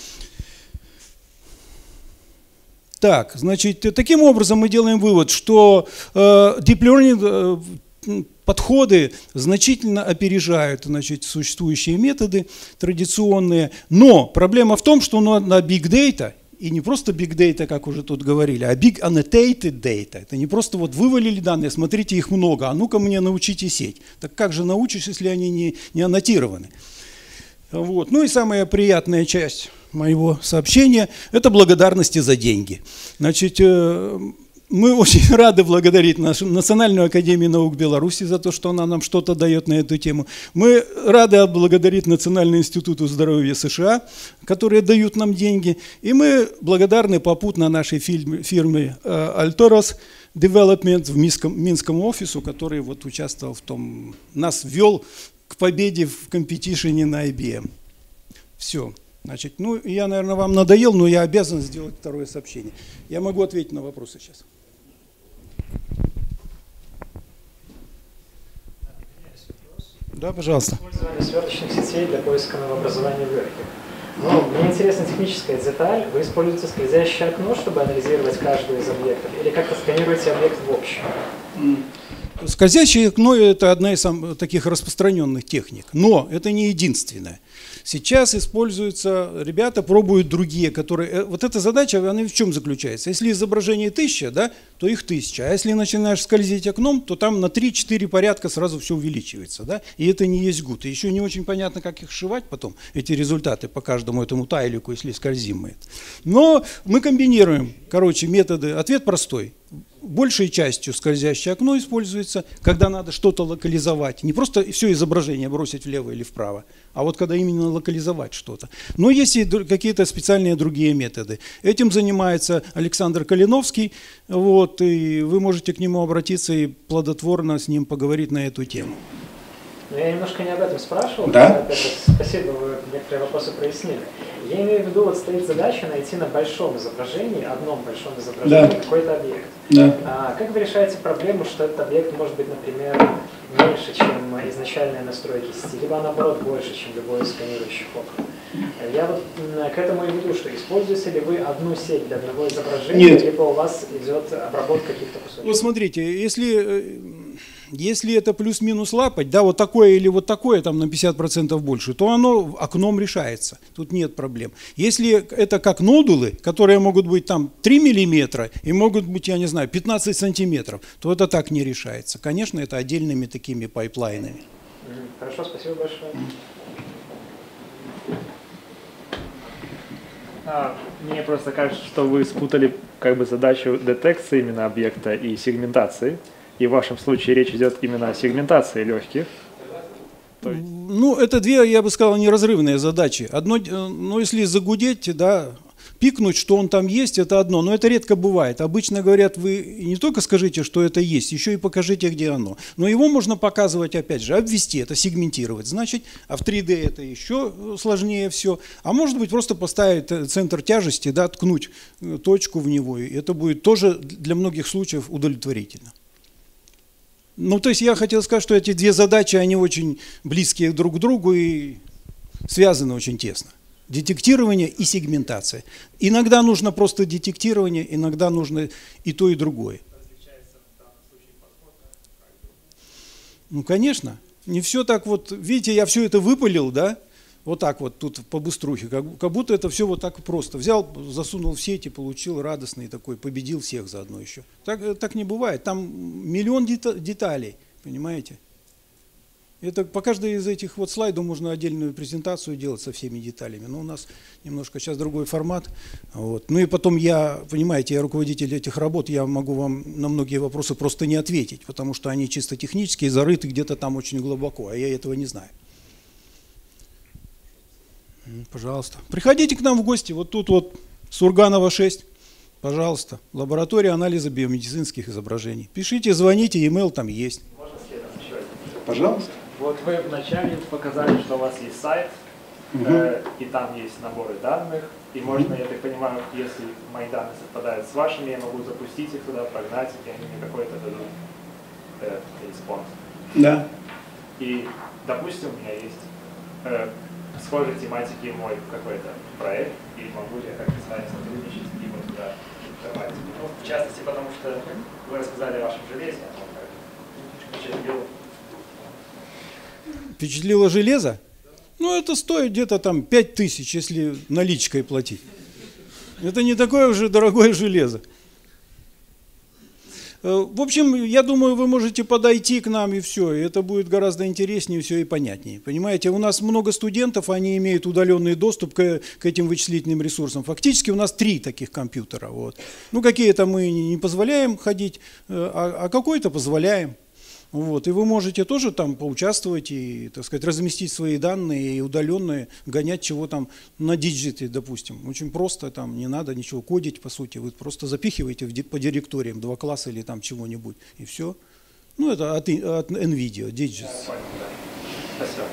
Так, значит, таким образом мы делаем вывод, что Deep Learning подходы значительно опережают, значит, существующие методы традиционные. Но проблема в том, что на Big Data, и не просто Big Data, как уже тут говорили, а Big Annotated Data. Это не просто вот вывалили данные, смотрите, их много, а ну-ка мне научите сеть. Так как же научишь, если они не аннотированы? Вот. Ну и самая приятная часть моего сообщения – это благодарности за деньги. Значит, мы очень рады благодарить нашу Национальную академию наук Беларуси за то, что она нам что-то дает на эту тему. Мы рады отблагодарить Национальный институт здоровья США, которые дают нам деньги. И мы благодарны попутно нашей фирме Altoros Development в Минском офису, который вот участвовал в том, нас ввел к победе в компетишене на IBM. Все. Значит, ну, я, наверное, вам надоел, но я обязан сделать второе сообщение. Я могу ответить на вопросы сейчас. Да, пожалуйста. Использование сверточных сетей для поиска новообразования в верхах. Но мне интересна техническая деталь. Вы используете скользящее окно, чтобы анализировать каждый из объектов, или как-то сканируете объект в общем? Скользящее окно – это одна из самых таких распространенных техник, но это не единственная. Сейчас используются, ребята пробуют другие, которые… Вот эта задача, она в чем заключается? Если изображение 1000, да, то их 1000. А если начинаешь скользить окном, то там на 3-4 порядка сразу все увеличивается. Да? И это не есть good. И еще не очень понятно, как их сшивать потом, эти результаты по каждому этому тайлику, если скользим мы. Но мы комбинируем, короче, методы. Ответ простой. Большей частью скользящее окно используется, когда надо что-то локализовать. Не просто все изображение бросить влево или вправо, а вот когда именно локализовать что-то. Но есть и какие-то специальные другие методы. Этим занимается Александр Калиновский, вот, и вы можете к нему обратиться и плодотворно с ним поговорить на эту тему. Но я немножко не об этом спрашивал. Да? Спасибо, вы некоторые вопросы прояснили. Я имею в виду, вот стоит задача найти на большом изображении, одном большом изображении, какой-то объект. Да. Как вы решаете проблему, что этот объект может быть, например, меньше, чем изначальные настройки сети, либо наоборот больше, чем любой из сканирующих окон? Я вот к этому и веду, что используете ли вы одну сеть для одного изображения, Нет. либо у вас идет обработка каких-то кусочков? Вот смотрите, если это плюс-минус лапать, да, вот такое или вот такое, там на 50% больше, то оно окном решается, тут нет проблем. Если это как нодулы, которые могут быть там 3 миллиметра и могут быть, я не знаю, 15 сантиметров, то это так не решается. Конечно, это отдельными такими пайплайнами. Хорошо, спасибо большое. Мне просто кажется, что вы спутали как бы задачу детекции именно объекта и сегментации. И в вашем случае речь идет именно о сегментации легких. Ну, это две, я бы сказал, неразрывные задачи. Одно, ну, если загудеть, да, пикнуть, что он там есть, это одно, но это редко бывает. Обычно говорят, вы не только скажите, что это есть, еще и покажите, где оно. Но его можно показывать, опять же, обвести, это сегментировать, значит, а в 3D это еще сложнее все. А может быть, просто поставить центр тяжести, да, ткнуть точку в него, и это будет тоже для многих случаев удовлетворительно. Ну, то есть я хотел сказать, что эти две задачи, они очень близкие друг к другу и связаны очень тесно. Детектирование и сегментация. Иногда нужно просто детектирование, иногда нужно и то, и другое. Ну, конечно. Не все так вот, видите, я все это выпалил, да? Вот так вот тут по быструхе, как будто это все вот так просто. Взял, засунул в сеть и получил радостный такой, победил всех заодно еще. Так не бывает, там миллион деталей, понимаете? Это по каждой из этих вот слайдов можно отдельную презентацию делать со всеми деталями. Но у нас немножко сейчас другой формат. Вот. Ну и потом я, понимаете, я руководитель этих работ, я могу вам на многие вопросы просто не ответить, потому что они чисто технические, зарыты где-то там очень глубоко, а я этого не знаю. Пожалуйста. Приходите к нам в гости. Вот тут вот Сурганова 6. Пожалуйста. Лаборатория анализа биомедицинских изображений. Пишите, звоните, e-mail там есть. Можно следом еще один? Пожалуйста. Вот вы вначале показали, что у вас есть сайт, и там есть наборы данных, и можно, я так понимаю, если мои данные совпадают с вашими, я могу запустить их туда, прогнать, и они мне какой-то дадут респонс. Да. И, допустим, у меня есть схожей тематики мой какой-то проект, и могу я как-то с вами сотрудничать и вот туда давать. Ну, в частности, потому что вы рассказали о вашем железе, оно как впечатлило. Впечатлило железо? Ну, это стоит где-то там 5000, если наличкой платить. Это не такое уже дорогое железо. В общем, я думаю, вы можете подойти к нам и все, и это будет гораздо интереснее все и понятнее. Понимаете, у нас много студентов, они имеют удаленный доступ к этим вычислительным ресурсам. Фактически у нас 3 таких компьютера. Вот. Ну, какие-то мы не позволяем ходить, а какой-то позволяем. Вот. И вы можете тоже там поучаствовать и, так сказать, разместить свои данные и удаленные, гонять чего там на диджите, допустим. Очень просто, там не надо ничего кодить, по сути. Вы просто запихиваете по директориям 2 класса или там чего-нибудь, и все. Ну, это от NVIDIA, Digits. Спасибо.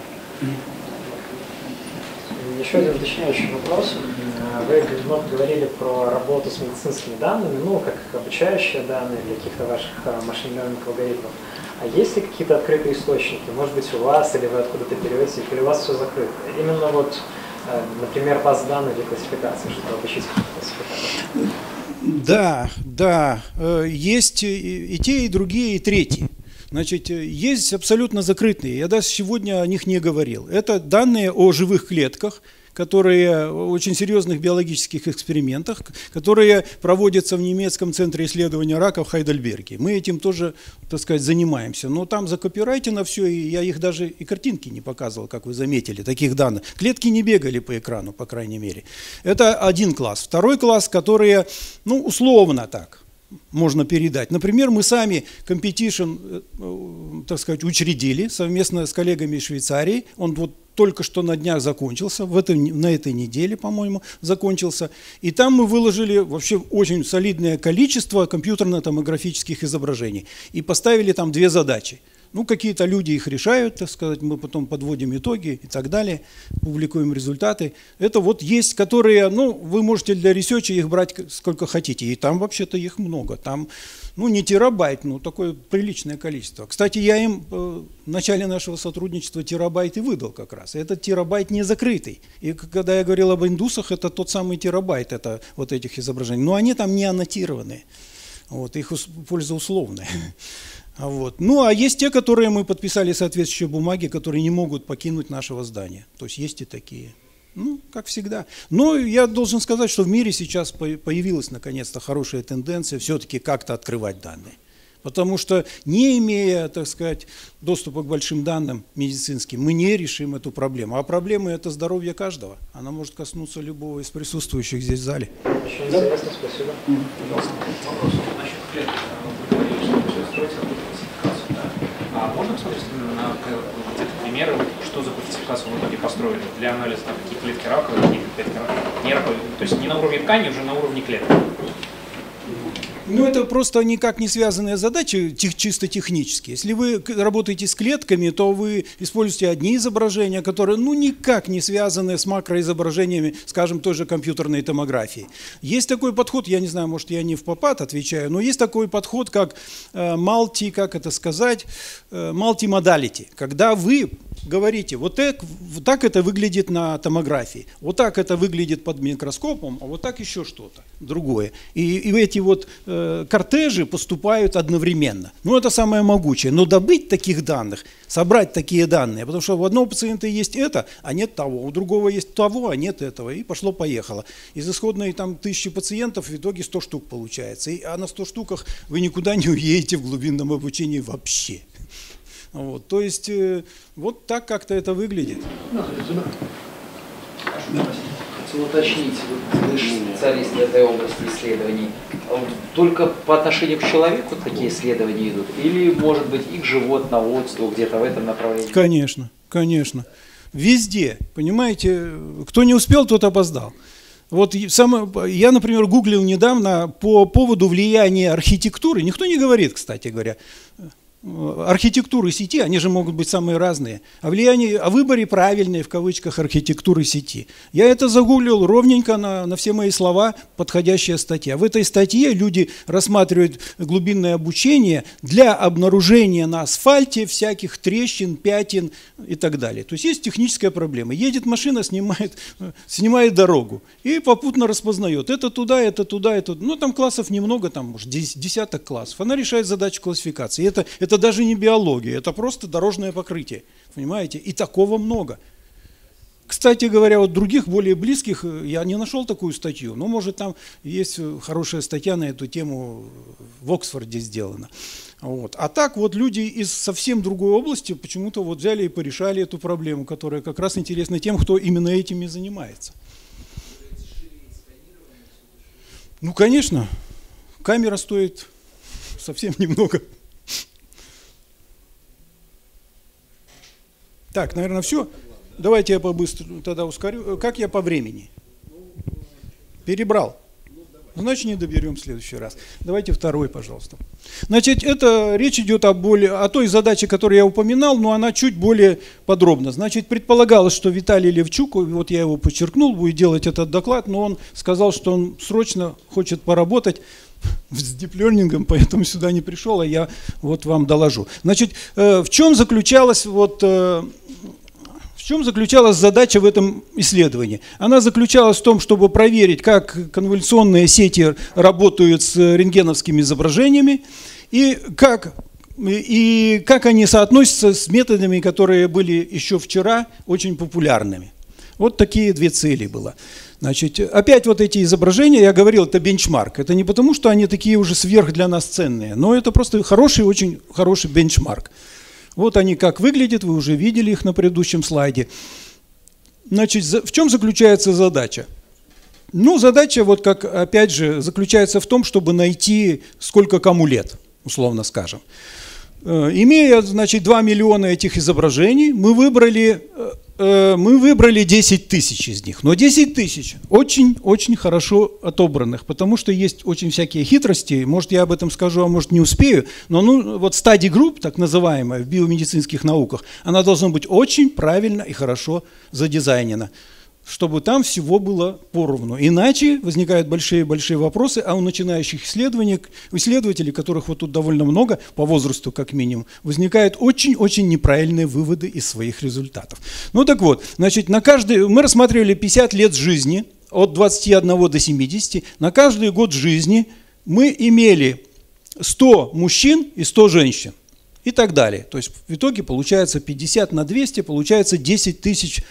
Еще один уточняющий вопрос. Вы много говорили про работу с медицинскими данными, ну, как обучающие данные для каких-то ваших машин-лернинг алгоритмов. А есть ли какие-то открытые источники? Может быть, у вас, или вы откуда-то берете, или у вас все закрыто? Именно вот, например, баз данных для классификации, чтобы обучить классификацию. Да, есть и те, и другие, и третьи. Значит, есть абсолютно закрытые, я даже сегодня о них не говорил. Это данные о живых клетках, которые в очень серьезных биологических экспериментах, которые проводятся в немецком центре исследования рака в Хайдельберге. Мы этим тоже, так сказать, занимаемся. Но там закопирайтено все, и я их даже и картинки не показывал, как вы заметили, таких данных. Клетки не бегали по экрану, по крайней мере. Это один класс. Второй класс, которые, ну, условно так можно передать. Например, мы сами competition, так сказать, учредили совместно с коллегами из Швейцарии. Он вот только что на днях закончился, на этой неделе, по-моему, закончился. И там мы выложили вообще очень солидное количество компьютерно-томографических изображений. И поставили там 2 задачи. Ну, какие-то люди их решают, так сказать, мы потом подводим итоги и так далее, публикуем результаты. Это вот есть, которые, ну, вы можете для ресерча их брать сколько хотите. И там вообще-то их много. Там, ну, не терабайт, но такое приличное количество. Кстати, я им в начале нашего сотрудничества терабайт и выдал как раз. Этот терабайт не закрытый. И когда я говорил об индусах, это тот самый терабайт, это вот этих изображений. Но они там не аннотированные. Вот, их польза условная. Вот. Ну, а есть те, которые мы подписали соответствующие бумаги, которые не могут покинуть нашего здания. То есть есть и такие. Ну, как всегда. Но я должен сказать, что в мире сейчас появилась наконец-то хорошая тенденция все-таки как-то открывать данные. Потому что, не имея, так сказать, доступа к большим данным медицинским, мы не решим эту проблему. А проблема – это здоровье каждого. Она может коснуться любого из присутствующих здесь в зале. Очень интересно, спасибо. Пожалуйста. Вопрос. Насчет клеток. Вы говорили, что все строится под классификацию, да? А можно посмотреть на где-то примеры, что за классификацию в итоге построили для анализа, там, какие клетки раковые, какие клетки не раковые? То есть не на уровне ткани, уже на уровне клеток. Ну, это просто никак не связанные задачи, чисто технические. Если вы работаете с клетками, то вы используете одни изображения, которые, ну, никак не связаны с макроизображениями, скажем, той же компьютерной томографии. Есть такой подход, я не знаю, может, я не в попад отвечаю, но есть такой подход, как multimodality, когда вы говорите, вот так это выглядит на томографии, вот так это выглядит под микроскопом, а вот так еще что-то другое. И эти вот кортежи поступают одновременно. Ну, это самое могучее. Но добыть таких данных, собрать такие данные, потому что у одного пациента есть это, а нет того, у другого есть того, а нет этого, и пошло-поехало. Из исходной там 1000 пациентов в итоге 100 штук получается. А на 100 штуках вы никуда не уедете в глубинном обучении вообще. Вот, то есть вот так как-то это выглядит. Хотел уточнить, вы же специалист в этой области исследований, только по отношению к человеку такие исследования идут? Или, может быть, и к животноводству где-то в этом направлении? Конечно, конечно. Везде, понимаете, кто не успел, тот опоздал. Вот я, например, гуглил недавно по поводу влияния архитектуры. Никто не говорит, кстати говоря, архитектуры сети, они же могут быть самые разные, о выборе правильной, в кавычках, архитектуры сети. Я это загуглил ровненько на все мои слова, подходящая статья. В этой статье люди рассматривают глубинное обучение для обнаружения на асфальте всяких трещин, пятен и так далее. То есть есть техническая проблема. Едет машина, снимает дорогу и попутно распознает. Это туда, это туда, это туда. Ну, там классов немного, там, может, десяток классов. Она решает задачу классификации. Это даже не биология, это просто дорожное покрытие, понимаете? И такого много. Кстати говоря, вот других, более близких, я не нашел такую статью, но, может, там есть хорошая статья на эту тему в Оксфорде сделана. Вот. А так вот люди из совсем другой области почему-то вот взяли и порешали эту проблему, которая как раз интересна тем, кто именно этим и занимается. Ну, конечно, камера стоит совсем немного. Так, наверное, все. Давайте я побыстрее тогда ускорю. Как я по времени? Перебрал. Значит, не доберем в следующий раз. Давайте второй, пожалуйста. Значит, это речь идет о той задаче, которую я упоминал, но она чуть более подробно. Значит, предполагалось, что Виталий Левчук, вот я его подчеркнул, будет делать этот доклад, но он сказал, что он срочно хочет поработать с дип-лернингом, поэтому сюда не пришел, а я вот вам доложу. Значит, в чем заключалась задача в этом исследовании? Она заключалась в том, чтобы проверить, как конволюционные сети работают с рентгеновскими изображениями и как они соотносятся с методами, которые были еще вчера очень популярными. Вот такие две цели было. Значит, опять вот эти изображения, я говорил, это бенчмарк. Это не потому, что они такие уже сверх для нас ценные, но это просто хороший, очень хороший бенчмарк. Вот они как выглядят, вы уже видели их на предыдущем слайде. Значит, в чем заключается задача? Ну, задача, вот как, опять же, заключается в том, чтобы найти, сколько кому лет, условно скажем. Имея, значит, 2 миллиона этих изображений, мы выбрали 10 тысяч из них. Но 10 тысяч очень-очень хорошо отобранных, потому что есть очень всякие хитрости. Может, я об этом скажу, а может, не успею. Но вот study group, так называемая в биомедицинских науках, она должна быть очень правильно и хорошо задизайнена, чтобы там всего было поровну. Иначе возникают большие-большие вопросы, а у начинающих исследователей, которых вот тут довольно много, по возрасту как минимум, возникают очень-очень неправильные выводы из своих результатов. Ну так вот, значит, мы рассматривали 50 лет жизни, от 21 до 70, на каждый год жизни мы имели 100 мужчин и 100 женщин. И так далее. То есть в итоге получается 50 на 200, получается 10 тысяч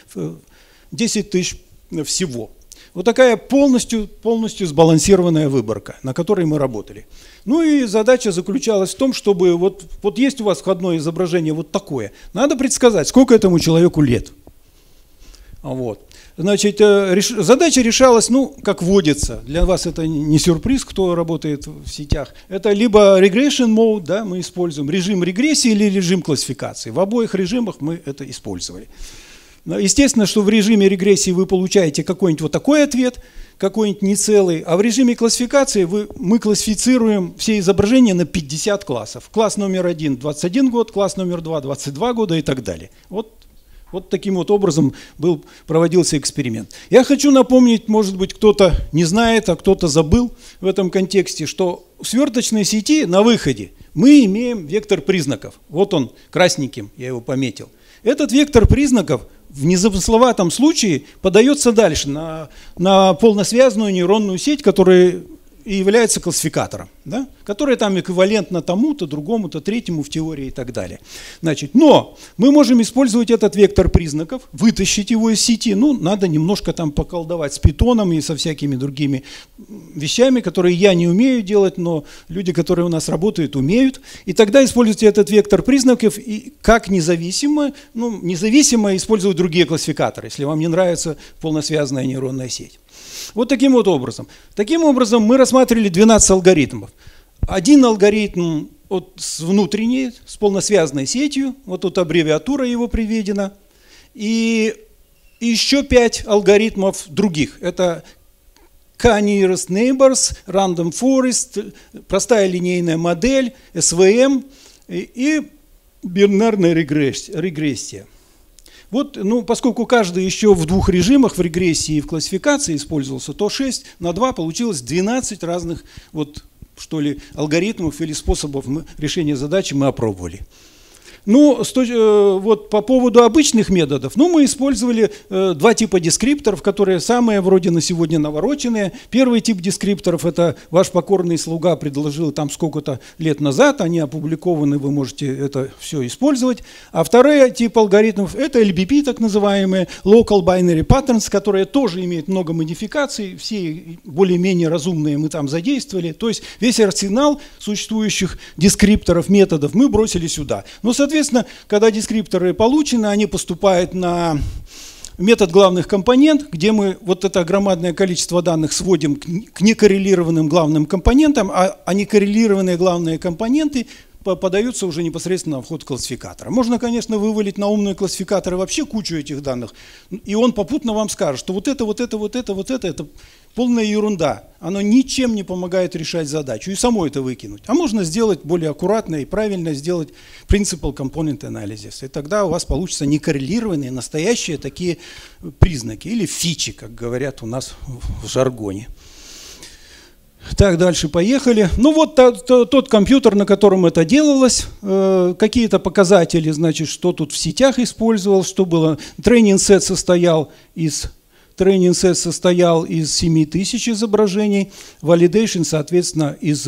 всего. Вот такая полностью сбалансированная выборка, на которой мы работали. Ну и задача заключалась в том, чтобы вот есть у вас входное изображение вот такое. Надо предсказать, сколько этому человеку лет. Вот. Значит, задача решалась, ну, как водится. Для вас это не сюрприз, кто работает в сетях. Это либо regression mode, да, мы используем режим регрессии или режим классификации. В обоих режимах мы это использовали. Естественно, что в режиме регрессии вы получаете какой-нибудь вот такой ответ, какой-нибудь нецелый, а в режиме классификации мы классифицируем все изображения на 50 классов. Класс номер 1 – 21 год, класс номер 2 – 22 года и так далее. Вот таким вот образом проводился эксперимент. Я хочу напомнить, может быть, кто-то не знает, а кто-то забыл в этом контексте, что в сверточной сети на выходе мы имеем вектор признаков. Вот он красненьким, я его пометил. Этот вектор признаков в незамысловатом случае подается дальше на полносвязанную нейронную сеть, которая и является классификатором, да? Которая там эквивалентна тому-то, другому-то, третьему в теории и так далее. Значит, но мы можем использовать этот вектор признаков, вытащить его из сети. Ну, надо немножко там поколдовать с питоном и со всякими другими вещами, которые я не умею делать, но люди, которые у нас работают, умеют. И тогда используйте этот вектор признаков и как независимо использовать другие классификаторы, если вам не нравится полносвязанная нейронная сеть. Вот таким вот образом. Таким образом мы рассматривали 12 алгоритмов. Один алгоритм внутренний, с полносвязанной сетью, вот тут аббревиатура его приведена. и еще 5 алгоритмов других. Это K-nearest neighbors, Random Forest, простая линейная модель, SVM и бинарная регрессия. Вот, ну, поскольку каждый еще в 2 режимах, в регрессии и в классификации использовался, то 6 на 2 получилось 12 разных, вот, что ли, алгоритмов или способов решения задачи мы опробовали. Ну, вот по поводу обычных методов, ну, мы использовали 2 типа дескрипторов, которые самые вроде на сегодня навороченные. Первый тип дескрипторов — это ваш покорный слуга предложил там сколько-то лет назад, они опубликованы, вы можете это все использовать. А второй тип алгоритмов — это LBP, так называемые, Local Binary Patterns, которые тоже имеют много модификаций, все более-менее разумные мы там задействовали. То есть весь арсенал существующих дескрипторов, методов мы бросили сюда. Но, соответственно, когда дескрипторы получены, они поступают на метод главных компонент, где мы вот это громадное количество данных сводим к некоррелированным главным компонентам, а некоррелированные главные компоненты подаются уже непосредственно на вход классификатора. Можно, конечно, вывалить на умные классификаторы вообще кучу этих данных, и он попутно вам скажет, что вот это полная ерунда. Оно ничем не помогает решать задачу, и само это выкинуть. А можно сделать более аккуратно и правильно сделать Principal Component Analysis. И тогда у вас получатся некоррелированные, настоящие такие признаки, или фичи, как говорят у нас в жаргоне. Так, дальше поехали. Ну вот тот компьютер, на котором это делалось, какие-то показатели, значит, что тут в сетях использовал, что было. Тренинг-сет состоял из 7000 изображений, validation, соответственно, из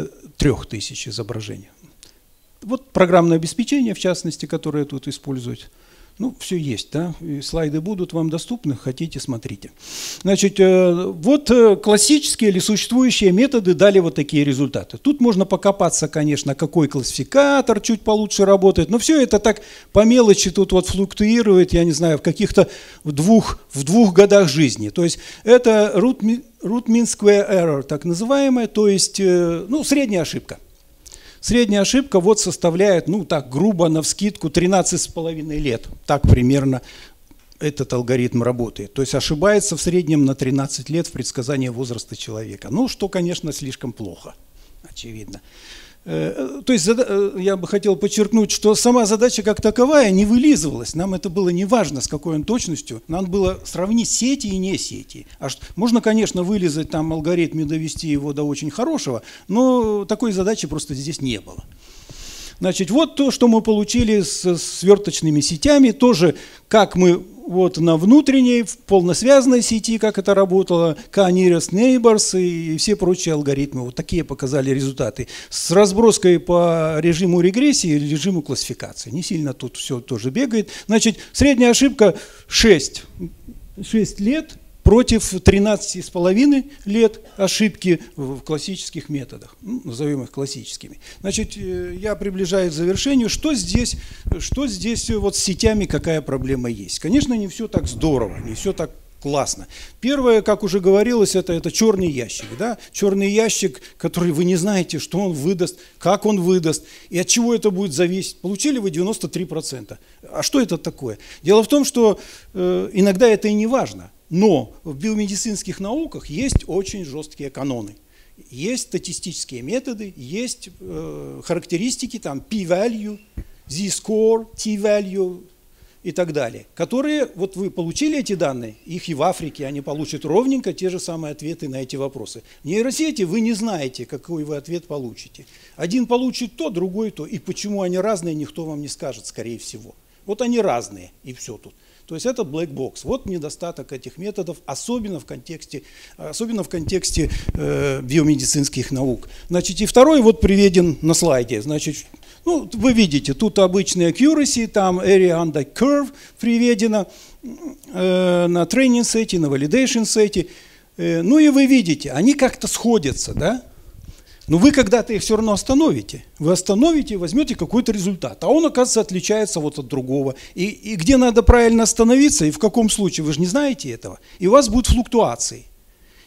3000 изображений. Вот программное обеспечение, в частности, которое тут используют. Ну, все есть, да, и слайды будут вам доступны, хотите, смотрите. Значит, вот классические или существующие методы дали вот такие результаты. Тут можно покопаться, конечно, какой классификатор чуть получше работает, но все это так по мелочи тут вот флуктуирует, я не знаю, в каких-то в двух годах жизни. То есть это root mean square error, так называемая, то есть, ну, средняя ошибка. Средняя ошибка вот составляет, ну так грубо, навскидку, 13,5 лет. Так примерно этот алгоритм работает. То есть ошибается в среднем на 13 лет в предсказании возраста человека. Ну, что, конечно, слишком плохо, очевидно. То есть я бы хотел подчеркнуть, что сама задача как таковая не вылизывалась. Нам это было не важно, с какой он точностью. Нам было сравнить сети и не сети. Можно, конечно, вылизать там алгоритм и довести его до очень хорошего, но такой задачи просто здесь не было. Значит, вот то, что мы получили с сверточными сетями, тоже как мы вот на внутренней, полносвязанной сети, как это работало, K-nearest neighbors и все прочие алгоритмы. Вот такие показали результаты. С разброской по режиму регрессии или режиму классификации. Не сильно тут все тоже бегает. Значит, средняя ошибка 6 лет против 13,5 лет ошибки в классических методах. Ну, назовем их классическими. Значит, я приближаюсь к завершению. Что здесь вот с сетями, какая проблема есть? Конечно, не все так здорово, не все так классно. Первое, как уже говорилось, это черный ящик. Да? Черный ящик, который вы не знаете, что он выдаст, как он выдаст и от чего это будет зависеть. Получили вы 93%. А что это такое? Дело в том, что иногда это и не важно. Но в биомедицинских науках есть очень жесткие каноны. Есть статистические методы, есть характеристики, там p-value, z-score, t-value и так далее, которые, вот вы получили эти данные, их и в Африке, они получат ровненько те же самые ответы на эти вопросы. В нейросети вы не знаете, какой вы ответ получите. Один получит то, другой то. И почему они разные, никто вам не скажет, скорее всего. Вот они разные, и все тут. То есть это black box. Вот недостаток этих методов, особенно в контексте биомедицинских наук. Значит, и второй вот приведен на слайде. Значит, ну, вы видите, тут обычный accuracy, там area under curve приведено на training сете, на validation сете. Ну и вы видите, они как-то сходятся, да? Но вы когда-то их все равно остановите. Вы остановите и возьмете какой-то результат. А он, оказывается, отличается вот от другого. И где надо правильно остановиться, и в каком случае, вы же не знаете этого. И у вас будут флуктуации.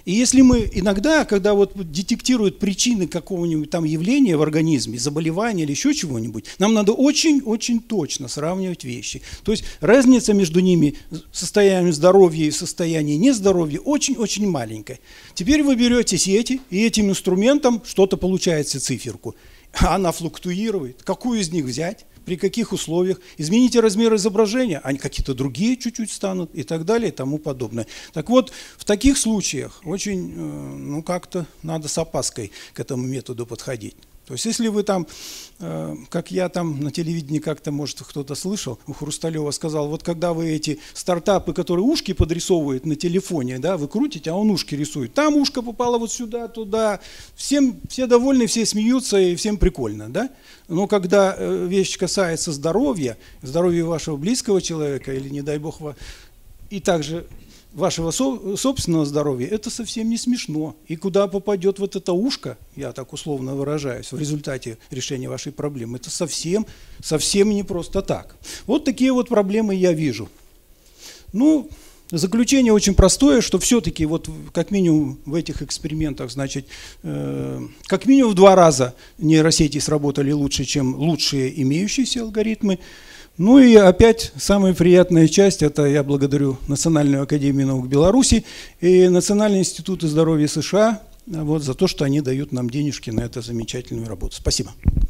И если мы иногда, когда вот детектируют причины какого-нибудь там явления в организме, заболевания или еще чего-нибудь, нам надо очень-очень точно сравнивать вещи. То есть разница между ними, состоянием здоровья и состоянием нездоровья, очень-очень маленькая. Теперь вы берете сети, и этим инструментом что-то получается циферку. Она флуктуирует. Какую из них взять? При каких условиях, измените размер изображения, они какие-то другие чуть-чуть станут и так далее и тому подобное. Так вот, в таких случаях очень, ну, как-то надо с опаской к этому методу подходить. То есть, если вы там, как я там на телевидении как-то, может, кто-то слышал, у Хрусталева сказал, вот когда вы эти стартапы, которые ушки подрисовывают на телефоне, да, вы крутите, а он ушки рисует. Там ушко попало вот сюда, туда. Всем, все довольны, все смеются и всем прикольно, да? Но когда вещь касается здоровья, здоровья вашего близкого человека или, не дай бог, и также вашего собственного здоровья, это совсем не смешно. И куда попадет вот это ушко, я так условно выражаюсь, в результате решения вашей проблемы, это совсем не просто так. Вот такие вот проблемы я вижу. Ну, заключение очень простое, что все-таки вот как минимум в этих экспериментах, значит, как минимум в 2 раза нейросети сработали лучше, чем лучшие имеющиеся алгоритмы. Ну и опять самая приятная часть, это я благодарю Национальную академию наук Беларуси и Национальный институт здоровья США вот, за то, что они дают нам денежки на эту замечательную работу. Спасибо.